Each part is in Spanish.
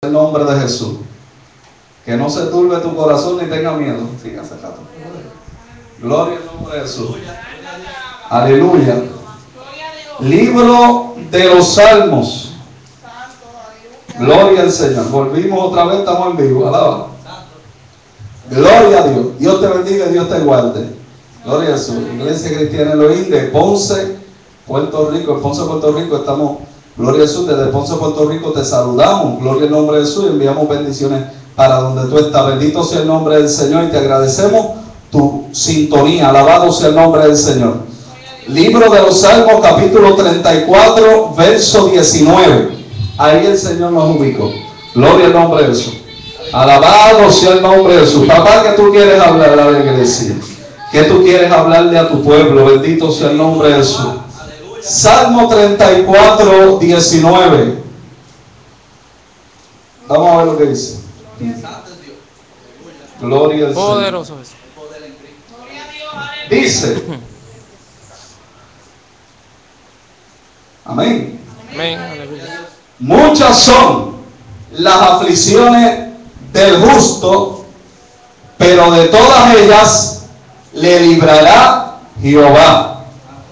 En el nombre de Jesús. Que no se turbe tu corazón ni tenga miedo. Fíjate, rato. Gloria al nombre de Jesús. Aleluya. Libro de los Salmos. Gloria al Señor. Volvimos otra vez, estamos en vivo. Alaba. Gloria a Dios. Dios te bendiga y Dios te guarde. Gloria a Jesús. Iglesia Cristiana Elohim de Ponce, Puerto Rico. En Ponce, Puerto Rico estamos. Gloria a Jesús. Desde Ponce, Puerto Rico te saludamos. Gloria al nombre de Jesús. Y enviamos bendiciones para donde tú estás. Bendito sea el nombre del Señor y te agradecemos tu sintonía. Alabado sea el nombre del Señor. Libro de los Salmos, capítulo 34, verso 19. Ahí el Señor nos ubicó. Gloria al nombre de Jesús. Alabado sea el nombre de Jesús. Papá, que tú quieres hablar a la iglesia, que tú quieres hablarle a tu pueblo. Bendito sea el nombre de Jesús. Salmo 34, 19. Vamos a ver lo que dice. Gloria al Señor. Poderoso es. Dice. Amén. Amén. Aleluya. Muchas son las aflicciones del justo, pero de todas ellas le librará Jehová.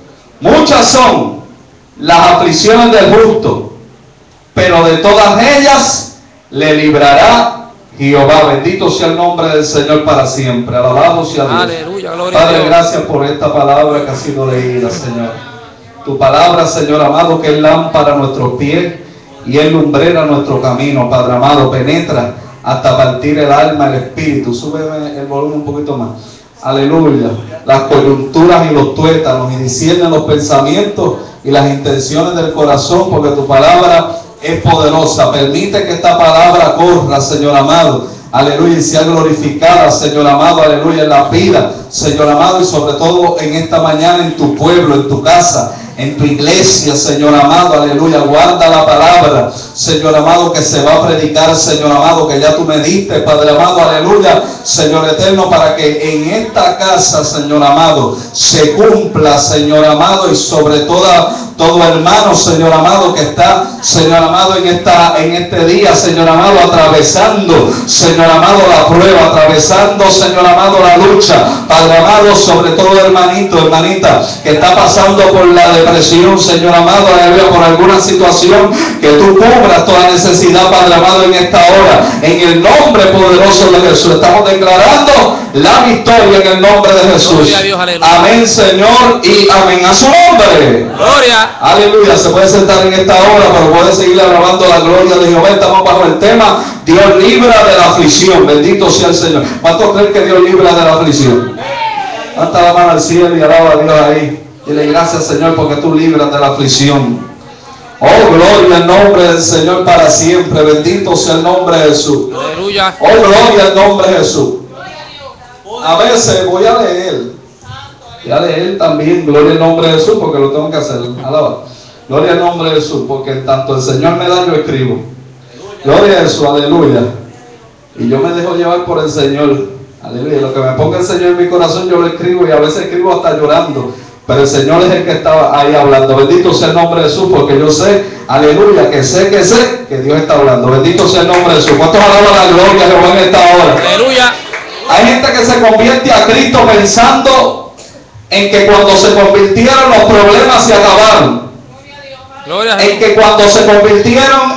Muchas son las aflicciones del justo, pero de todas ellas le librará Jehová. Bendito sea el nombre del Señor para siempre. Alabado sea Dios. Aleluya, gloria a Padre, Dios. gracias por esta palabra que ha sido leída, Señor. Tu palabra, Señor amado, que es lámpara a nuestros pies y es lumbrera a nuestro camino. Padre amado, penetra hasta partir el alma, el espíritu. Súbeme el volumen un poquito más. Aleluya. Las coyunturas y los tuétanos, y discierne los pensamientos y las intenciones del corazón, porque tu palabra es poderosa. Permite que esta palabra corra, Señor amado. Aleluya, y sea glorificada, Señor amado, aleluya, en la vida, Señor amado, y sobre todo en esta mañana en tu pueblo, en tu casa, en tu iglesia, Señor amado, aleluya. Guarda la palabra, Señor amado, que se va a predicar, Señor amado, que ya tú me diste, Padre amado, aleluya, Señor eterno, para que en esta casa, Señor amado, se cumpla, Señor amado, y sobre todo hermano, Señor amado, que está, Señor amado, en este día, Señor amado, atravesando, Señor amado, la prueba, atravesando, Señor amado, la lucha, Padre amado, sobre todo hermanito, hermanita, que está pasando por la depresión, Señor amado, aleluya, por alguna situación, que tú cubras toda necesidad, Padre amado, en esta hora, en el nombre poderoso de Jesús. Estamos declarando la victoria en el nombre de Jesús. Gloria a Dios, aleluya. Amén, Señor, y amén a su nombre. Gloria. Aleluya. Se puede sentar en esta hora, pero puede seguir alabando la gloria de Jehová. Estamos bajo el tema: Dios libra de la aflicción. Bendito sea el Señor. ¿Cuántos creen que Dios libra de la aflicción? Levanta la mano al cielo y alaba a Dios ahí. Dile gracias, Señor, porque tú libras de la aflicción. Oh, gloria al nombre del Señor para siempre. Bendito sea el nombre de Jesús. Aleluya. Oh, gloria al nombre de Jesús. A veces voy a leer. Y a leer también, gloria al nombre de Jesús, porque lo tengo que hacer. Alaba. Gloria al nombre de Jesús, porque tanto el Señor me da, yo escribo. Gloria a Jesús, aleluya. Y yo me dejo llevar por el Señor. Aleluya. Lo que me ponga el Señor en mi corazón, yo lo escribo, y a veces escribo hasta llorando. Pero el Señor es el que estaba ahí hablando. Bendito sea el nombre de Jesús, porque yo sé, aleluya, que sé que Dios está hablando. Bendito sea el nombre de Jesús. ¿Cuántos alaban la gloria de Jehová en esta hora? Aleluya. Hay gente que se convierte a Cristo pensando en que cuando se convirtieron los problemas se acabaron. Gloria a En Dios. que cuando se convirtieron,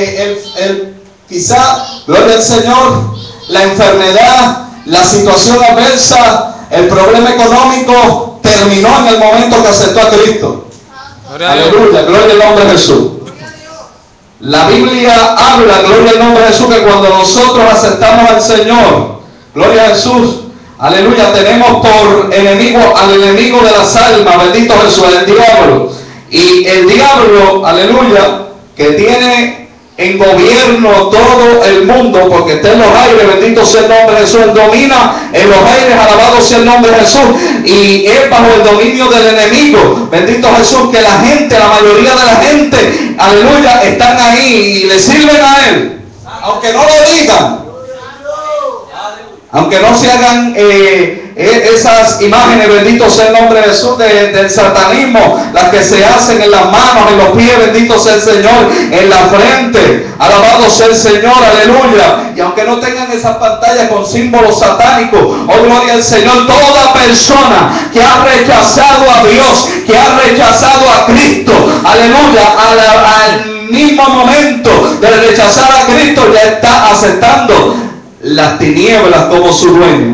quizá, gloria al Señor, la enfermedad, la situación adversa, el problema económico terminó en el momento que aceptó a Cristo. Gloria a Dios. Aleluya, gloria al nombre de Jesús. La Biblia habla, gloria al nombre de Jesús, que cuando nosotros aceptamos al Señor, gloria a Jesús, aleluya, tenemos por enemigo al enemigo de las almas, bendito Jesús, el diablo. Y el diablo, aleluya, que tiene en gobierno todo el mundo, porque está en los aires, bendito sea el nombre de Jesús, él domina en los aires, alabado sea el nombre de Jesús, y es bajo el dominio del enemigo, bendito Jesús, que la gente, la mayoría de la gente, aleluya, están ahí y le sirven a él, aunque no lo digan, aunque no se hagan esas imágenes, bendito sea el nombre de Jesús, del satanismo, las que se hacen en las manos, en los pies, bendito sea el Señor, en la frente, alabado sea el Señor, aleluya. Y aunque no tengan esas pantallas con símbolos satánicos, oh gloria al Señor, toda persona que ha rechazado a Dios, que ha rechazado a Cristo, aleluya, al mismo momento de rechazar a Cristo, ya está aceptando las tinieblas como su dueño.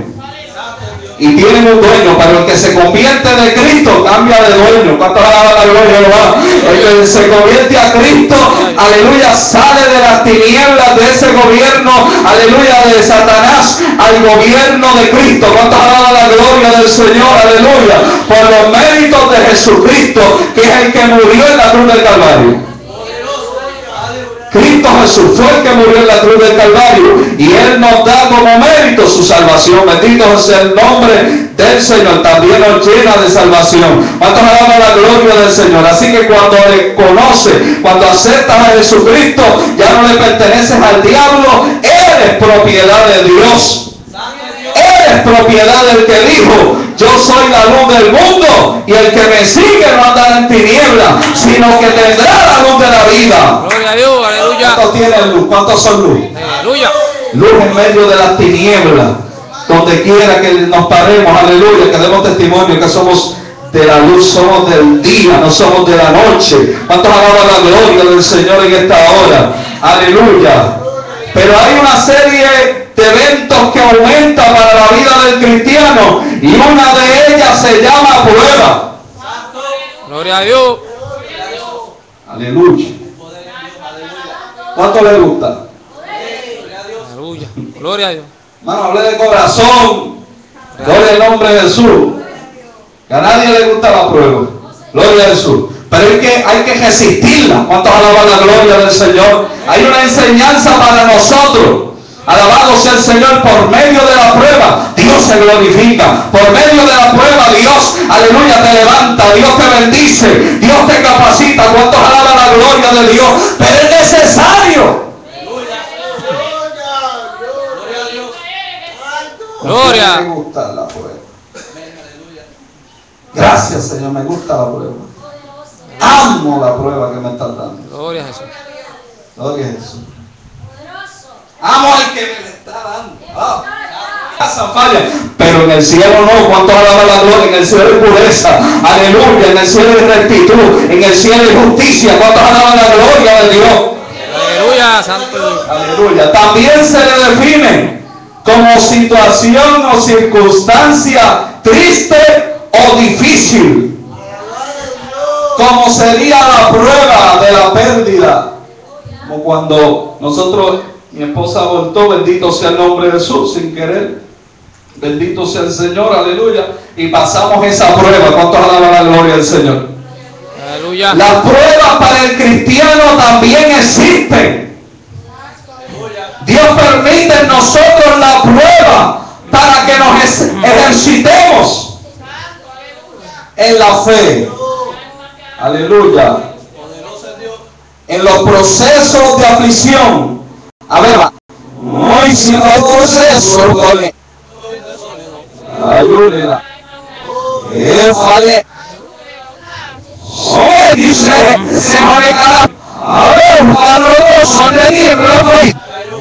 Y tienen un dueño, pero el que se convierte de Cristo cambia de dueño. ¿Cuánto alaba la gloria de Jehová? El que se convierte a Cristo, aleluya, sale de las tinieblas de ese gobierno, aleluya, de Satanás, al gobierno de Cristo. ¿Cuánto alaba la gloria del Señor? Aleluya, por los méritos de Jesucristo, que es el que murió en la cruz del Calvario. Cristo Jesús fue el que murió en la cruz del Calvario y Él nos da como mérito su salvación. Bendito sea el nombre del Señor. También nos llena de salvación. ¿Cuántos alaban la gloria del Señor? Así que cuando le conoces, cuando aceptas a Jesucristo, ya no le perteneces al diablo. Eres propiedad de Dios. Eres propiedad del que dijo: yo soy la luz del mundo, y el que me sigue no andará en tinieblas, sino que tendrá la luz de la vida. Gloria a Dios, aleluya. ¿Cuántos tienen luz? ¿Cuántos son luz? Aleluya. Luz en medio de las tinieblas, donde quiera que nos paremos, aleluya, que demos testimonio que somos de la luz, somos del día, no somos de la noche. ¿Cuántos alaban la gloria del Señor en esta hora? Aleluya. Pero hay una serie de eventos que aumentan para la vida del cristiano, y una de ellas se llama prueba. Gloria a Dios. Aleluya. ¿Cuánto le gusta? Aleluya. Gloria a Dios. Hermano, hablé de corazón. Gloria al nombre de Jesús. Que a nadie le gusta la prueba. Gloria a Jesús. Pero hay que resistirla. ¿Cuántos alaban la gloria del Señor? Hay una enseñanza para nosotros. Alabado sea el Señor. Por medio de la prueba Dios se glorifica. Por medio de la prueba Dios, aleluya, te levanta. Dios te bendice. Dios te capacita. ¿Cuántos alaban la gloria de Dios? Pero es necesario. Gloria. Me gusta la prueba. Gracias, Señor, me gusta la prueba. Amo la prueba que me estás dando. Gloria a Jesús. Gloria a Jesús. Amo al que me la está dando. Falla. Pero en el cielo no. ¿Cuántos alaban la gloria? En el cielo hay pureza. Aleluya. En el cielo hay rectitud. En el cielo hay justicia. ¿Cuántos alaban la gloria de Dios? Aleluya, santo. Aleluya. También se le define como situación o circunstancia triste o difícil. Como sería la prueba de la pérdida. Como cuando mi esposa abortó, bendito sea el nombre de Jesús, sin querer. Bendito sea el Señor, aleluya. Y pasamos esa prueba. ¿Cuántos alaban la gloria del Señor? Aleluya. Las pruebas para el cristiano también existen. Dios permite en nosotros la prueba para que nos ejercitemos en la fe. Aleluya. En los procesos de aflicción. A ver, muy sin los procesos. Ayúdela. Fale. Hoy dice, se juega. A ver, para son de niebla.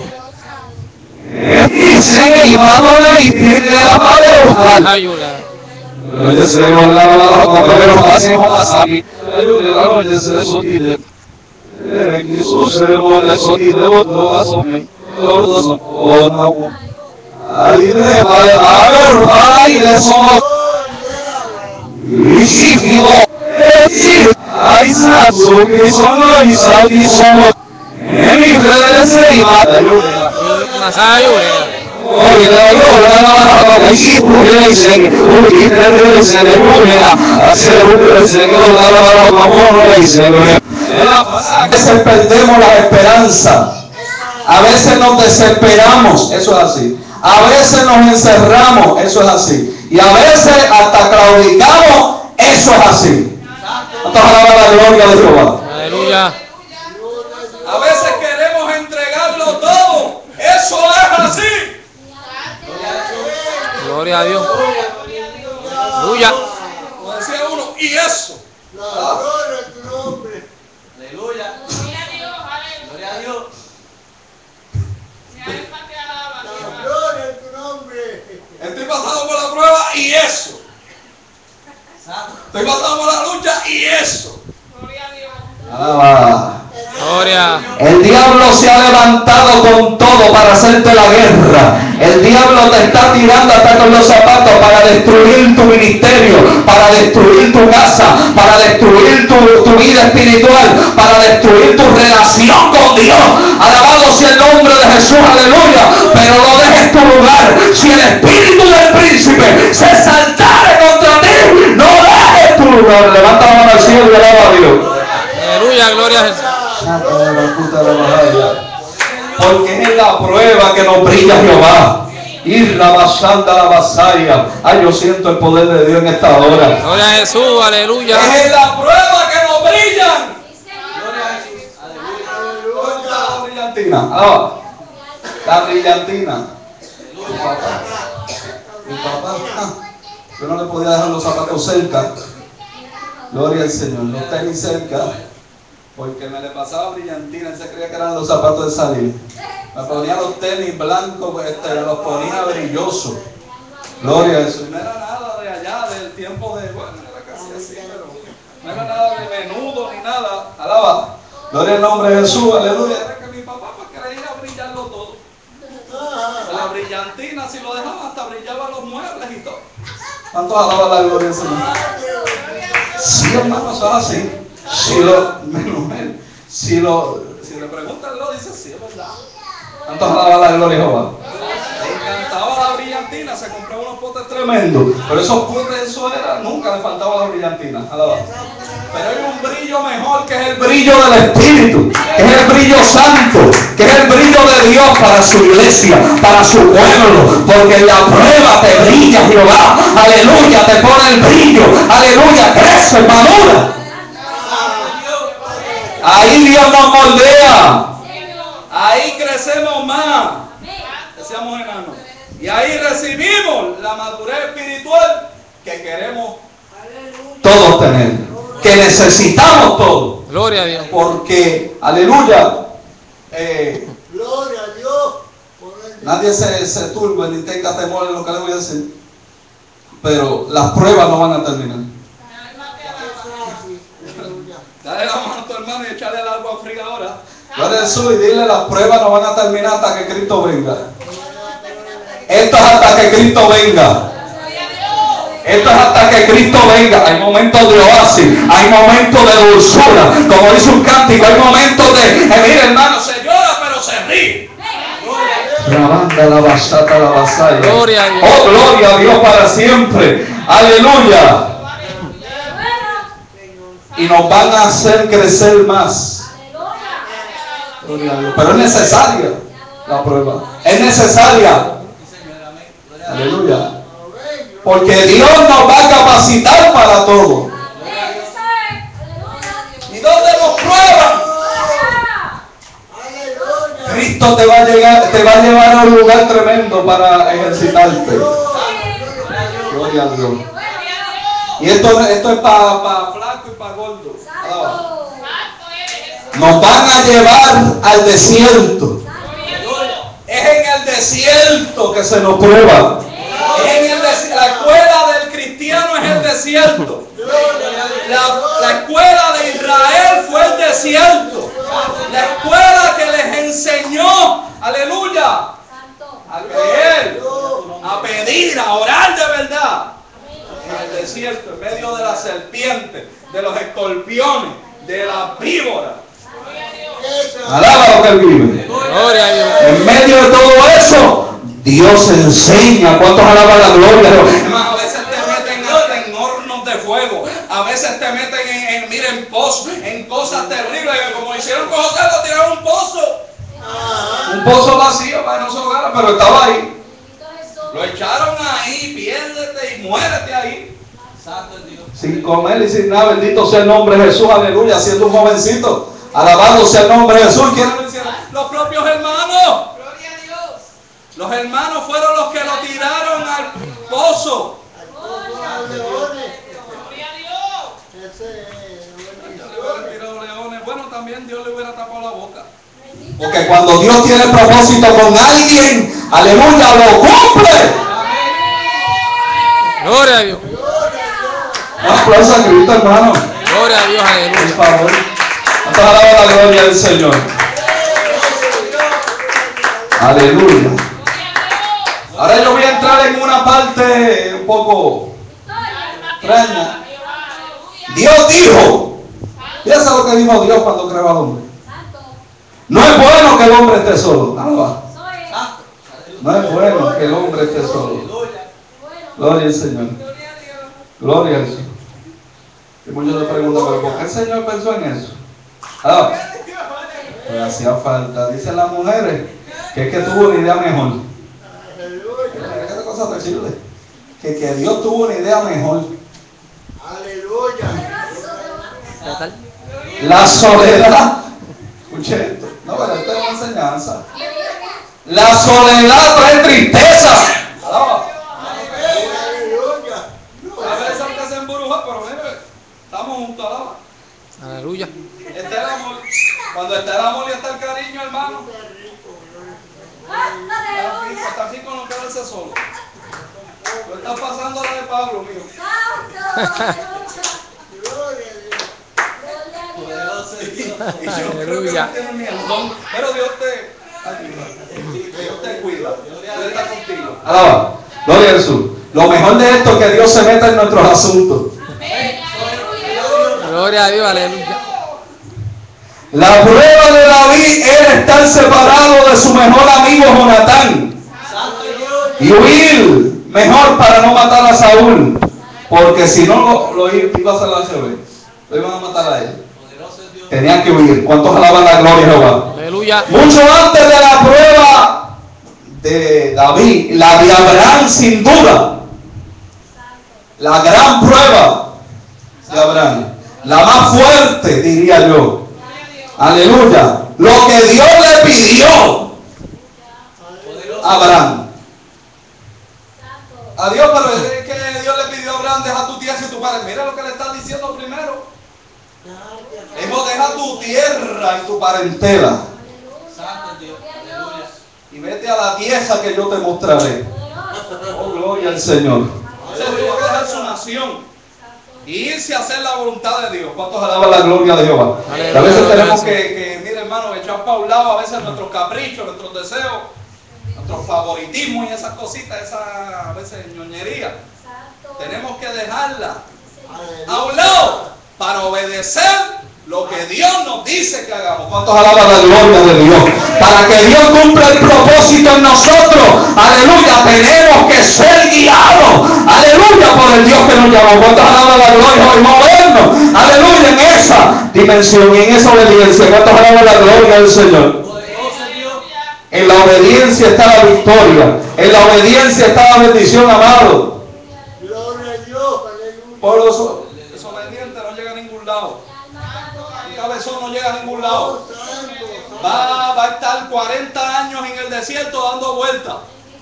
Dice que iba y tiene la pareja. Ayuda. Oye, se volaba la ropa, pero hacemos así. Ayúdela, oye, se sotide. Jesús se vuelve sotide, otro asome. Todos son o ahí le va a ver, ahí le somos. Y si vivo, ahí sabe que son los y somos. En mi fe se iba. Ayúdela. Ayuda. A veces perdemos la esperanza, a veces nos desesperamos, eso es así, a veces nos encerramos, eso es así, y a veces hasta claudicamos, eso es así. ¿Cuántos alaban la gloria de Jehová? Aleluya. A veces queremos entregarlo todo, eso es así. Gloria a Dios. Estoy pasando por la lucha y eso. Alaba. Gloria. El diablo se ha levantado con todo para hacerte la guerra. El diablo te está tirando hasta con los zapatos para destruir tu ministerio, para destruir tu casa, para destruir tu vida espiritual, para destruir tu relación con Dios. Alabado sea el nombre de Jesús, aleluya. Pero no dejes tu lugar. Si el espíritu del príncipe se saltare contra ti, no dejes tu lugar. Levanta la mano al cielo y alaba a Dios. Aleluya, gloria a Jesús. Porque es la prueba que nos brilla Jehová. Ir la basanda la vasalla. Ay, yo siento el poder de Dios en esta hora. Gloria a Jesús, aleluya. Es la prueba que nos brillan. Gloria a Jesús. Aleluya. La brillantina. Ah, la brillantina. Mi papá. Yo no le podía dejar los zapatos cerca. Gloria al Señor. Los tenis cerca. Porque me le pasaba brillantina, él se creía que eran los zapatos de salir. Me ponía los tenis blancos, los ponía brillosos. Gloria a Jesús. No era nada de allá, del tiempo de, bueno, era casi así, pero no era nada de menudo ni nada. Alaba. Gloria al nombre de Jesús, aleluya. Era que mi papá pues creía brillarlo todo. La brillantina, si lo dejaban, hasta brillaban los muebles y todo. ¿Cuántos alaban la gloria del Señor? Sí, hermano, eso es así. Si le preguntan, lo dice, sí, es verdad. ¿Cuántos alaban la gloria de Jehová? Le encantaba la brillantina, se compraba unos potes tremendos. Pero esos potes, eso era, nunca le faltaba la brillantina. Alaba. Pero hay un brillo mejor, que es el brillo del Espíritu, que es el brillo santo, que es el brillo de Dios para su iglesia, para su pueblo. Porque en la prueba te brilla Jehová. Aleluya, te pone el brillo. Aleluya, crece, madura. Ahí Dios nos moldea. Ahí crecemos más. Que seamos enanos. Y ahí recibimos la madurez espiritual que queremos todos tener. Que necesitamos todos. Gloria a Dios. Porque, aleluya. Gloria a Dios. Nadie se turbe ni tenga temor en lo que le voy a decir. Pero las pruebas no van a terminar. Dale la mano a tu hermano y echarle el agua fría ahora. Gloria a Jesús y dile, las pruebas no van a terminar hasta que Cristo venga. Esto es hasta que Cristo venga. Esto es hasta que Cristo venga. Hay momentos de oasis, hay momentos de dulzura. Como dice un cántico, hay momentos de, mire hermano, se llora pero se ríe. La banda, la basata, la vasalla. Gloria a Dios. Oh, gloria a Dios para siempre. Aleluya. Y nos van a hacer crecer más. Pero es necesaria la prueba. Es necesaria. Aleluya. Porque Dios nos va a capacitar para todo. ¿Y dónde nos prueban? Cristo te va a llevar a un lugar tremendo para ejercitarte. Gloria a Dios. Y esto es para flaco y para gordo. Nos van a llevar al desierto. Es en el desierto que se nos prueba. La escuela del cristiano es el desierto. La escuela de Israel fue el desierto. La escuela que les enseñó, aleluya, a creer, a pedir, a orar de verdad. En el desierto, en medio de la serpiente, de los escorpiones, de las víboras. Alaba lo que él vive. Gloria a Dios. En medio de todo eso, Dios enseña. ¿Cuántos alaban la gloria? A veces te meten hasta en hornos de fuego. A veces te meten en pozos, en cosas terribles. Como hicieron con José, lo tiraron un pozo. Un pozo vacío para que no se ahogara, pero estaba ahí. Lo echaron ahí, piérdete y muérete ahí. Sin comer y sin nada, bendito sea el nombre de Jesús, aleluya, siendo un jovencito. Alabado sea el nombre de Jesús. ¿Quiénes lo hicieron? Los propios hermanos. Gloria a Dios. Los hermanos fueron los que lo tiraron al pozo. Gloria a Dios. Bueno, también Dios le hubiera tapado la boca. Porque cuando Dios tiene propósito con alguien, aleluya, lo cumple. Gloria a Dios. aplauso a Cristo, hermano. Gloria a Dios, Por aleluya. favor. ¿Cuántos alaban la gloria del Señor? Aleluya. Ahora yo voy a entrar en una parte un poco extraña. Dios dijo. Piensa lo que dijo Dios cuando creó al hombre. No es bueno que el hombre esté solo. No es bueno que el hombre esté solo. Gloria al Señor. Gloria al Señor. Y muchos se preguntan, ¿pero por qué el Señor pensó en eso? Pues hacía falta. Dicen las mujeres que es que tuvo una idea mejor. ¿Qué cosa terrible? Que Dios tuvo una idea mejor. Aleluya. La soledad. Escuche esto. No, pero esto es una enseñanza. La soledad trae tristeza. Alaba. A veces aunque se embruja, pero mire, estamos juntos, alaba. Aleluya. Está el amor. Cuando está el amor y está el cariño, hermano. Está así con no quedarse solo. Lo está pasando la de Pablo, mío. Aleluya. Pero Dios te cuida. Dios está contigo. Alaba. Gloria a Jesús. Lo mejor de esto es que Dios se meta en nuestros asuntos. Gloria a Dios, aleluya. La prueba de David era estar separado de su mejor amigo Jonatán y huir mejor para no matar a Saúl, porque si no lo iba a hacer la CB, lo iban a matar a él. Tenían que huir. ¿Cuántos alaban la gloria de Jehová? Aleluya. Mucho antes de la prueba de David, la de Abraham, sin duda, la gran prueba de Abraham, la más fuerte, diría yo. Aleluya. Lo que Dios le pidió a Abraham. A Dios, pero es que Dios le pidió a Abraham, deja tu tierra y tu padre. Mira lo que le está diciendo primero. Dijo, deja tu tierra y tu parentela. Y vete a la tierra que yo te mostraré. Oh, gloria al Señor. Se tuvo que dejar su nación y irse a hacer la voluntad de Dios. ¿Cuántos alaban la gloria de Jehová? Aleluya. A veces tenemos que mire hermano, echar para un lado a veces nuestros caprichos, nuestros deseos, nuestros favoritismos y esas cositas, esa a veces ñoñería. Tenemos que dejarla a un lado para obedecer lo que Dios nos dice que hagamos. ¿Cuántos alaban la gloria de Dios? Para que Dios cumpla el propósito en nosotros, aleluya, tenemos que ser guiados, aleluya, por el Dios que nos llamó. ¿Cuántos alaban la gloria? Y movernos, aleluya, en esa dimensión y en esa obediencia. ¿Cuántos alaban la gloria del Señor? En la obediencia está la victoria, en la obediencia está la bendición, amado. Por los desobedientes no llega a ningún lado. Cabezón no llega a ningún lado. Va a estar 40 años en el desierto dando vueltas.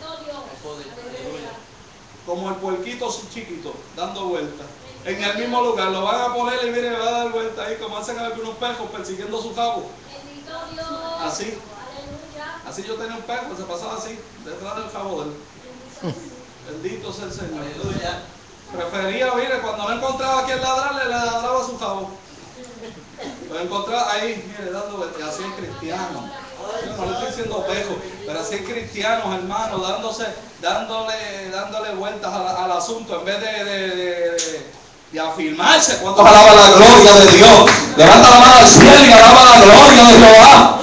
Como el puerquito chiquito, dando vueltas. En el mismo lugar, lo van a poner y mire, va a dar vueltas ahí, como hacen algunos perros persiguiendo su cabo. Así. Así yo tenía un perro, se pasaba así, detrás del cabo de él. Bendito sea el Señor. Prefería, mire, cuando no encontraba a quien ladrarle, le ladraba a su cabo. Lo encontraba ahí, mire, dando vueltas, así es cristiano. Yo no le estoy diciendo pejo, pero así es cristianos, hermanos, dándole vueltas al asunto en vez de afirmarse. ¿Cuántos alaban la gloria de Dios? Levanta la mano al cielo y alaba la gloria de Jehová.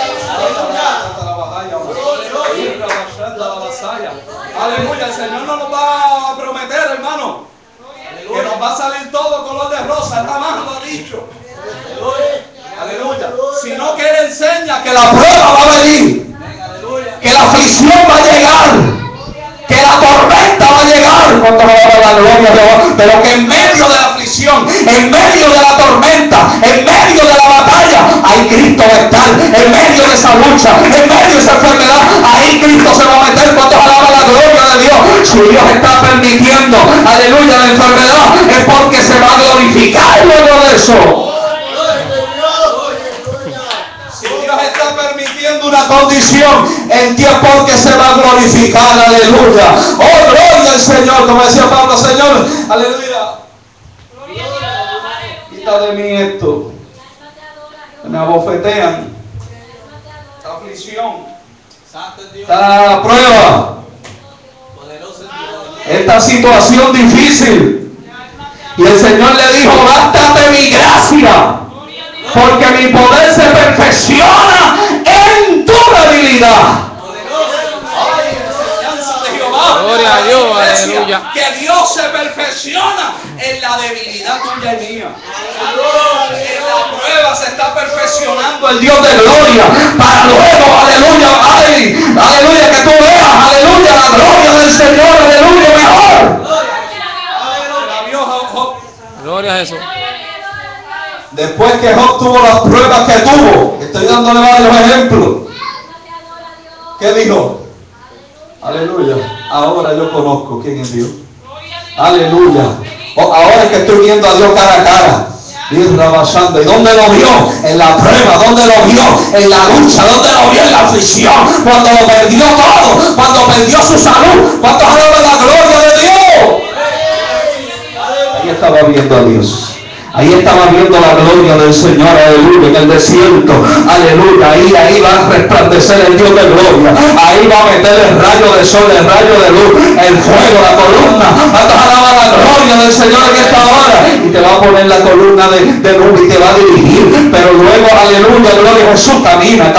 Aleluya, el Señor no nos va a prometer, hermano, que nos va a salir todo color de rosa, nada más lo ha dicho. Aleluya. Sino que Él enseña que la prueba va a venir, que la aflicción va a llegar, que la tormenta va a llegar, cuando va a la gloria de Dios, pero que en medio de la aflicción, en medio de la tormenta, en medio de la batalla, ahí Cristo va a estar, en medio de esa lucha, en medio de esa enfermedad, ahí Cristo se va a meter. Cuando alaba la gloria de Dios, si Dios está permitiendo, aleluya, la enfermedad, es porque se va a glorificar luego de eso. Está permitiendo una condición en tiempo que se va a glorificar, aleluya. Oh, gloria al Señor, como decía Pablo, Señor, aleluya. Quita de mí esto. Me abofetean. Esta aflicción. Esta prueba. Esta situación difícil. Y el Señor le dijo: bástate mi gracia, porque mi poder se perfecciona en tu debilidad. Gloria a Dios, aleluya. Que Dios se perfecciona en la debilidad tuya y mía. En la prueba se está perfeccionando el Dios de gloria, para luego, aleluya, ay, aleluya, que tú veas, aleluya, la gloria del Señor, aleluya, mejor. Gloria a Jesús. Después que Job tuvo las pruebas que tuvo, estoy dándole varios ejemplos. ¿Qué dijo? Aleluya. Ahora yo conozco quién es Dios. Aleluya. Ahora es que estoy viendo a Dios cara a cara. ¿Y dónde lo vio? En la prueba. ¿Dónde lo vio? En la lucha. ¿Dónde lo vio? En la aflicción. Cuando lo perdió todo. Cuando perdió su salud. Cuando hablaba la gloria de Dios. Ahí estaba viendo a Dios. Ahí estaba viendo la gloria del Señor, aleluya, en el desierto, aleluya. Ahí va a resplandecer el Dios de gloria. Ahí va a meter el rayo de sol, el rayo de luz, el fuego, la columna. Va a alabar la gloria del Señor en esta hora. Y te va a poner la columna de luz y te va a dirigir. Pero luego, aleluya, gloria a Jesús, camina.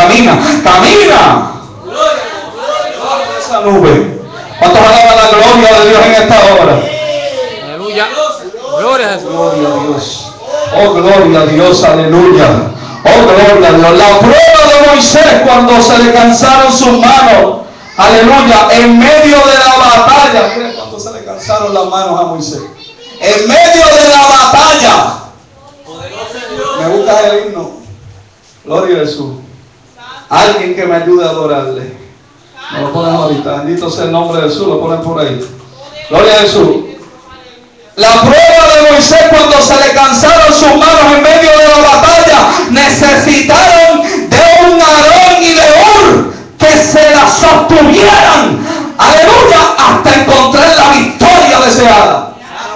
Esa nube. ¿Cuántos alaban la gloria de Dios en esta hora? Aleluya. Gloria a Jesús. Gloria a Dios. Oh, gloria a Dios, aleluya. Oh, gloria a Dios. La prueba de Moisés cuando se le cansaron sus manos. Aleluya. En medio de la batalla. Mira cuando se le cansaron las manos a Moisés. En medio de la batalla. Me gusta el himno. Gloria a Jesús. Alguien que me ayude a adorarle. Me lo ponen ahorita. Bendito sea el nombre de Jesús. Lo ponen por ahí. Gloria a Jesús. La prueba de Moisés cuando se le cansaron sus manos en medio de la batalla, necesitaron de un Aarón y de Hur que se la sostuvieran, aleluya, hasta encontrar la victoria deseada.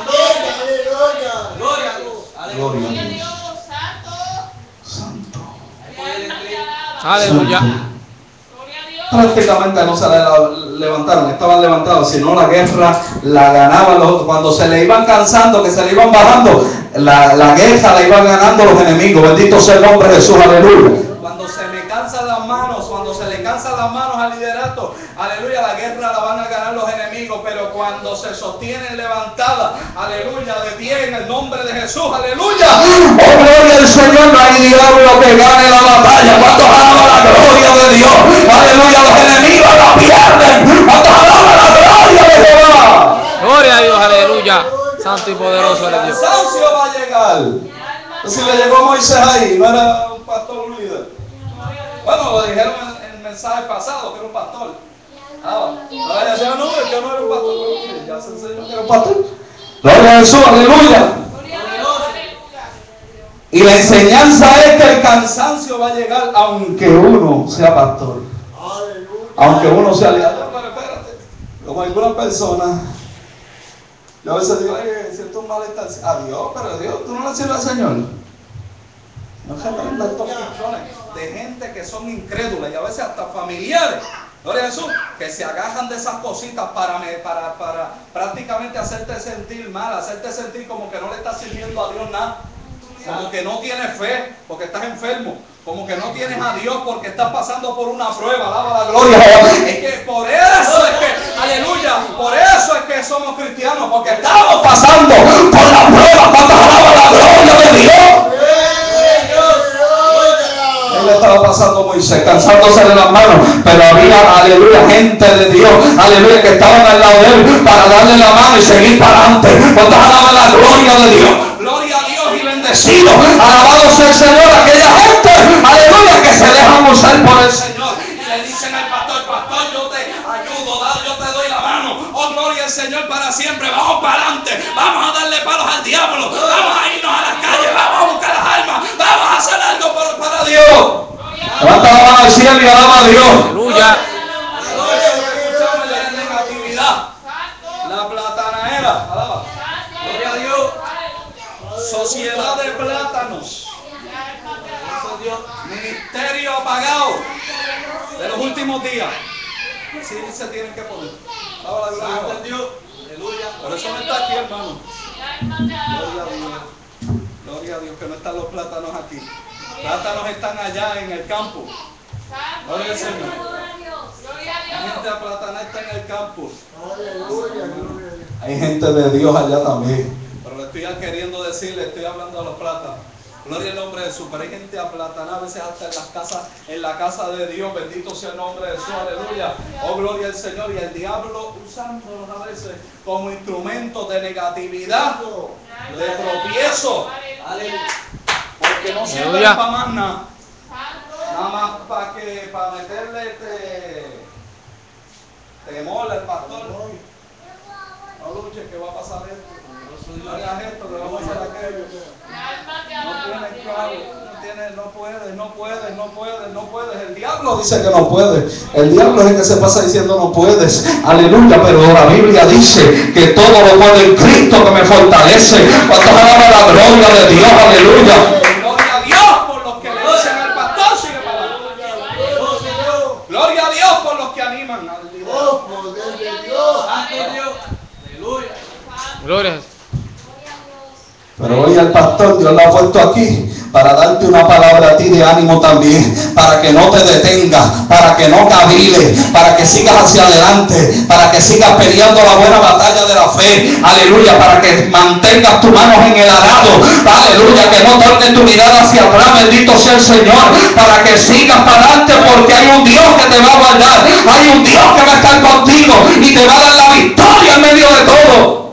Gloria a Dios. Santo. Aleluya. Prácticamente no se levantaron, estaban levantados, sino la guerra la ganaban los otros. Cuando se le iban cansando, que se le iban bajando, la guerra la iban ganando los enemigos. Bendito sea el nombre de Jesús, aleluya. Cuando se me cansan las manos, cuando se le cansan las manos al liderato, aleluya, la guerra la van a ganar los enemigos. Pero cuando se sostienen levantadas, aleluya, de pie en el nombre de Jesús, aleluya. Oh, gloria al Señor, no hay diablo que gane la batalla. ¿Cuántos alaban la gloria de Dios? Aleluya, los enemigos la pierden. ¿Cuántos alaban la gloria de Jehová? Gloria a Dios, aleluya. Santo y poderoso eres Dios. El cansancio va a llegar. Si le llegó a Moisés ahí, no era un pastor líder. Bueno, lo dijeron en el mensaje pasado, que era un pastor. Ahora ya decían, no, yo no era un pastor. Pero ya se enseñó que era un pastor. Gloria a Jesús, aleluya. Y la enseñanza es que el cansancio va a llegar aunque uno sea pastor. Aunque uno sea aliado. Pero espérate, como algunas personas, yo a veces digo, siento un malestar. Adiós, pero Dios, tú no le sirves al Señor. No se aprendan estos pichones de gente que son incrédulas y a veces hasta familiares. Gloria a Jesús, que se agajan de esas cositas para prácticamente hacerte sentir mal, hacerte sentir como que no le estás sirviendo a Dios nada. Como que no tienes fe porque estás enfermo. Como que no tienes a Dios porque estás pasando por una prueba. Alaba la gloria. Es que por eso es que, aleluya, por eso es que somos cristianos. Porque estamos pasando por la prueba. ¿Cuántos alaban la gloria de Dios? Él estaba pasando Moisés, cansándose de las manos. Pero había, aleluya, gente de Dios, aleluya, que estaban al lado de él para darle la mano y seguir para adelante. ¿Cuántos alaban la gloria de Dios? Gloria a Dios y bendecido. Alabado sea el Señor. Aquella gente, aleluya, que se dejan usar por el Señor. Y le dicen al pastor, yo te ayudo, yo te doy la mano. Oh, gloria al Señor para siempre. Vamos para adelante. Vamos a darle palos al diablo. Vamos a irnos a las calles. Vamos a buscar las almas. Vamos a hacer algo para Dios. Levanta la mano al cielo y alaba a Dios. Aleluya. La negatividad. La platanaera. Alaba. Gloria a Dios. Sociedad de plata Ministerio apagado de los últimos días. Sí se tienen que poner. Santo es Dios. Aleluya. Por eso no está aquí, hermano. Gloria a Dios. Gloria a Dios que no están los plátanos aquí. Plátanos están allá en el campo. Gloria al Señor. La gente aplatanada está en el campo. Hay gente de Dios allá también. Pero le estoy queriendo decir, le estoy hablando a los plátanos. Gloria al nombre de Jesús. Pero hay gente aplatanada a veces hasta en la casa de Dios. Bendito sea el nombre de Jesús. Aleluya. Oh, gloria al Señor. Y el diablo usándolos a veces como instrumentos de negatividad, de tropiezo. Aleluya. Porque no sirven para más nada. Nada más para meterle temor al pastor. No luche, que va a pasar esto. No hagas esto, que vamos a hacer aquello. No puedes. El diablo dice que no puedes. El diablo es el que se pasa diciendo no puedes. Aleluya, pero la Biblia dice que todo lo puede en Cristo que me fortalece. Cuando alaba la gloria de Dios, aleluya. Gloria a Dios por los que le dicen al pastor, sigue para adelante. Gloria a Dios por los que animan al Dios. Poder de Dios. Santo Dios. Aleluya. Gloria a Jesús. Pero hoy el pastor Dios lo ha puesto aquí para darte una palabra a ti de ánimo también, para que no te detengas, para que no caviles, para que sigas hacia adelante, para que sigas peleando la buena batalla de la fe, aleluya, para que mantengas tus manos en el arado, aleluya, que no tornes tu mirada hacia atrás, bendito sea el Señor, para que sigas para adelante, porque hay un Dios que te va a guardar, hay un Dios que va a estar contigo y te va a dar la victoria en medio de todo.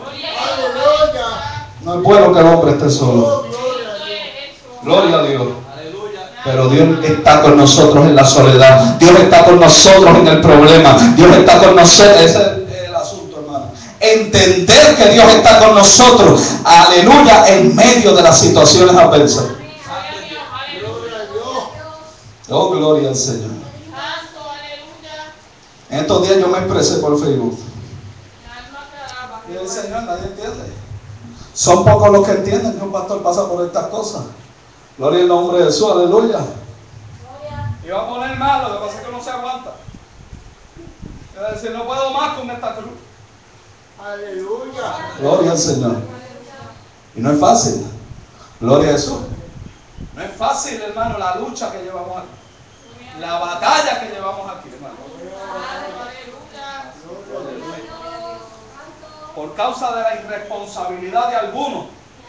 No es bueno que el hombre esté solo. Gloria a Dios. Pero Dios está con nosotros en la soledad. Dios está con nosotros en el problema. Dios está con nosotros. Ese es el asunto, hermano. Entender que Dios está con nosotros. Aleluya. En medio de las situaciones adversas. Oh, gloria al Señor. En estos días yo me expresé por Facebook. Y el Señor, nadie entiende. Son pocos los que entienden que un pastor pasa por estas cosas. Gloria al nombre de Jesús, aleluya. Y va a poner malo, lo que pasa es que no se aguanta. Es decir, no puedo más con esta cruz. Aleluya. Gloria al Señor. Y no es fácil. Gloria a Jesús. No es fácil, hermano, la lucha que llevamos aquí. La batalla que llevamos aquí, hermano. Por causa de la irresponsabilidad de algunos,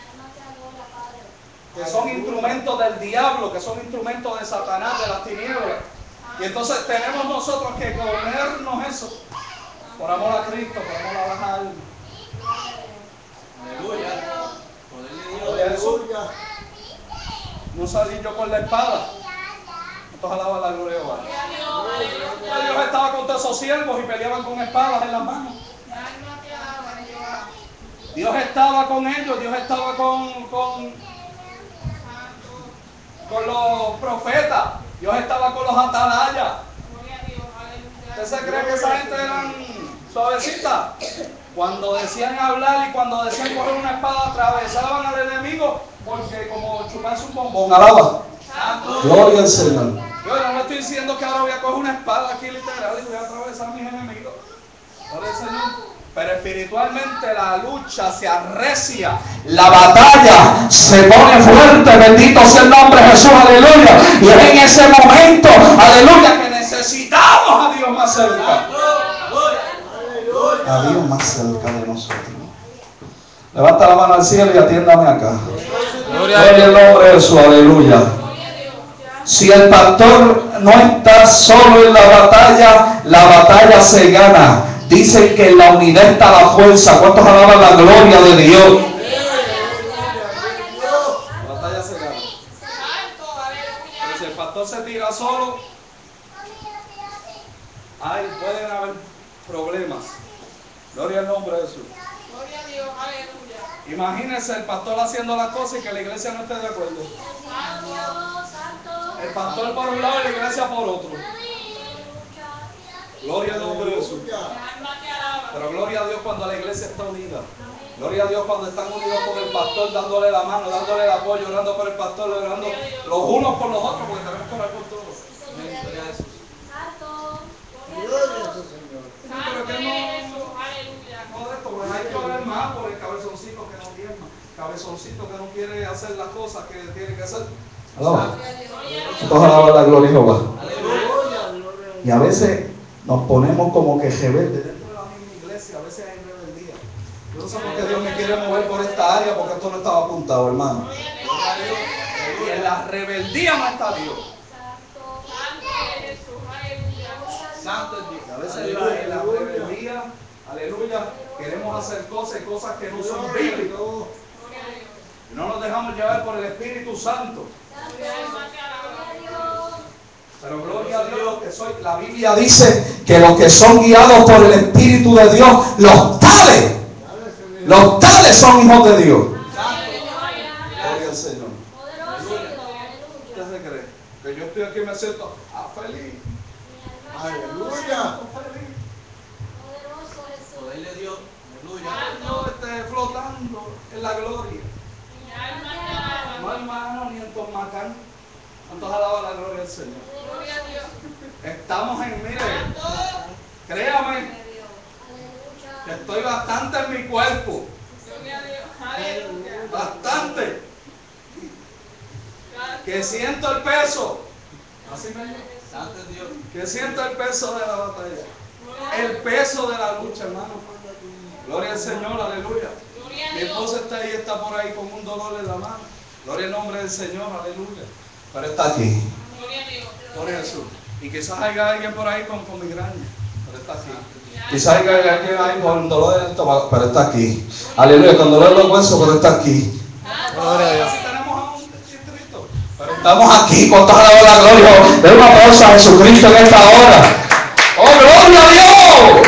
que son instrumentos del diablo, que son instrumentos de Satanás, de las tinieblas. Y entonces tenemos nosotros que comernos eso, por amor a Cristo, por amor a las almas. Aleluya. Jesús. No salí yo con la espada. Entonces alaba la gloria de Dios. Dios estaba con todos esos siervos y peleaban con espadas en las manos. Dios estaba con ellos, Dios estaba con los profetas, Dios estaba con los atalayas. ¿Usted se cree que esa gente eran suavecitas? Cuando decían hablar y cuando decían coger una espada, atravesaban al enemigo, porque como chuparse un bombón. Alaba. Gloria al Señor. Yo no estoy diciendo que ahora voy a coger una espada aquí literal y voy a atravesar a mis enemigos. Gloria al Señor. Pero espiritualmente la lucha se arrecia, la batalla se pone fuerte, bendito sea el nombre de Jesús, aleluya. Y es en ese momento, aleluya, que necesitamos a Dios más cerca. A Dios más cerca de nosotros. Levanta la mano al cielo y atiéndame acá. Gloria al nombre de Jesús, aleluya. Si el pastor no está solo en la batalla se gana. Dicen que en la unidad está la fuerza. ¿Cuántos alaban la gloria de Dios? La batalla se gana. Pero si el pastor se tira solo, pueden haber problemas. Gloria al nombre de Jesús. Gloria a Dios, aleluya. Imagínense el pastor haciendo las cosas y que la iglesia no esté de acuerdo. El pastor por un lado y la iglesia por otro. Gloria al nombre de Jesús. Pero gloria a Dios cuando la iglesia está unida. Gloria a Dios cuando están unidos con el pastor, dándole la mano, dándole el apoyo, orando por el pastor, orando los unos por los otros, porque tenemos que orar por todos. Gloria a Jesús. Pero que no de esto, porque hay que orar más por el cabezoncito que no diezma, cabezoncito que no quiere hacer las cosas que tiene que hacer. Alaba. Todos alaban la gloria a Jehová. Y a veces nos ponemos como que rebeldes dentro de la misma iglesia, a veces hay rebeldía. Yo no sé por qué Dios me quiere mover por esta área, porque esto no estaba apuntado, hermano. Y en la rebeldía no está Dios. Santo es Dios. A veces en la rebeldía, aleluya, queremos hacer cosas y cosas que no son bíblicas. Y no nos dejamos llevar por el Espíritu Santo. Pero gloria a Dios que soy. La Biblia dice que los que son guiados por el Espíritu de Dios, los tales son hijos de Dios. Gloria al Señor. ¿Usted se cree? Que yo estoy aquí y me siento feliz. Aleluya. Poderle Dios. Aleluya. Flotando en la gloria. No hermano ni en Tomacán. ¿Cuántos alaban la gloria del Señor? Estamos mire, créame, que estoy bastante en mi cuerpo. Bastante. Que siento el peso. Así mismo. Que siento el peso de la batalla. El peso de la lucha, hermano. Gloria al Señor, aleluya. Mi esposa está ahí, está por ahí con un dolor en la mano. Gloria al nombre del Señor, aleluya. Pero está aquí. Gloria a Jesús. Y quizás haya alguien por ahí con migraña, pero está aquí. Quizás haya alguien ahí con dolor en el estómago, pero está aquí. Aleluya, con dolor en los huesos, pero está aquí. Gloria a Dios. Pero estamos aquí, con toda la gloria. Den un aplauso a Jesucristo en esta hora. ¡Oh, gloria a Dios!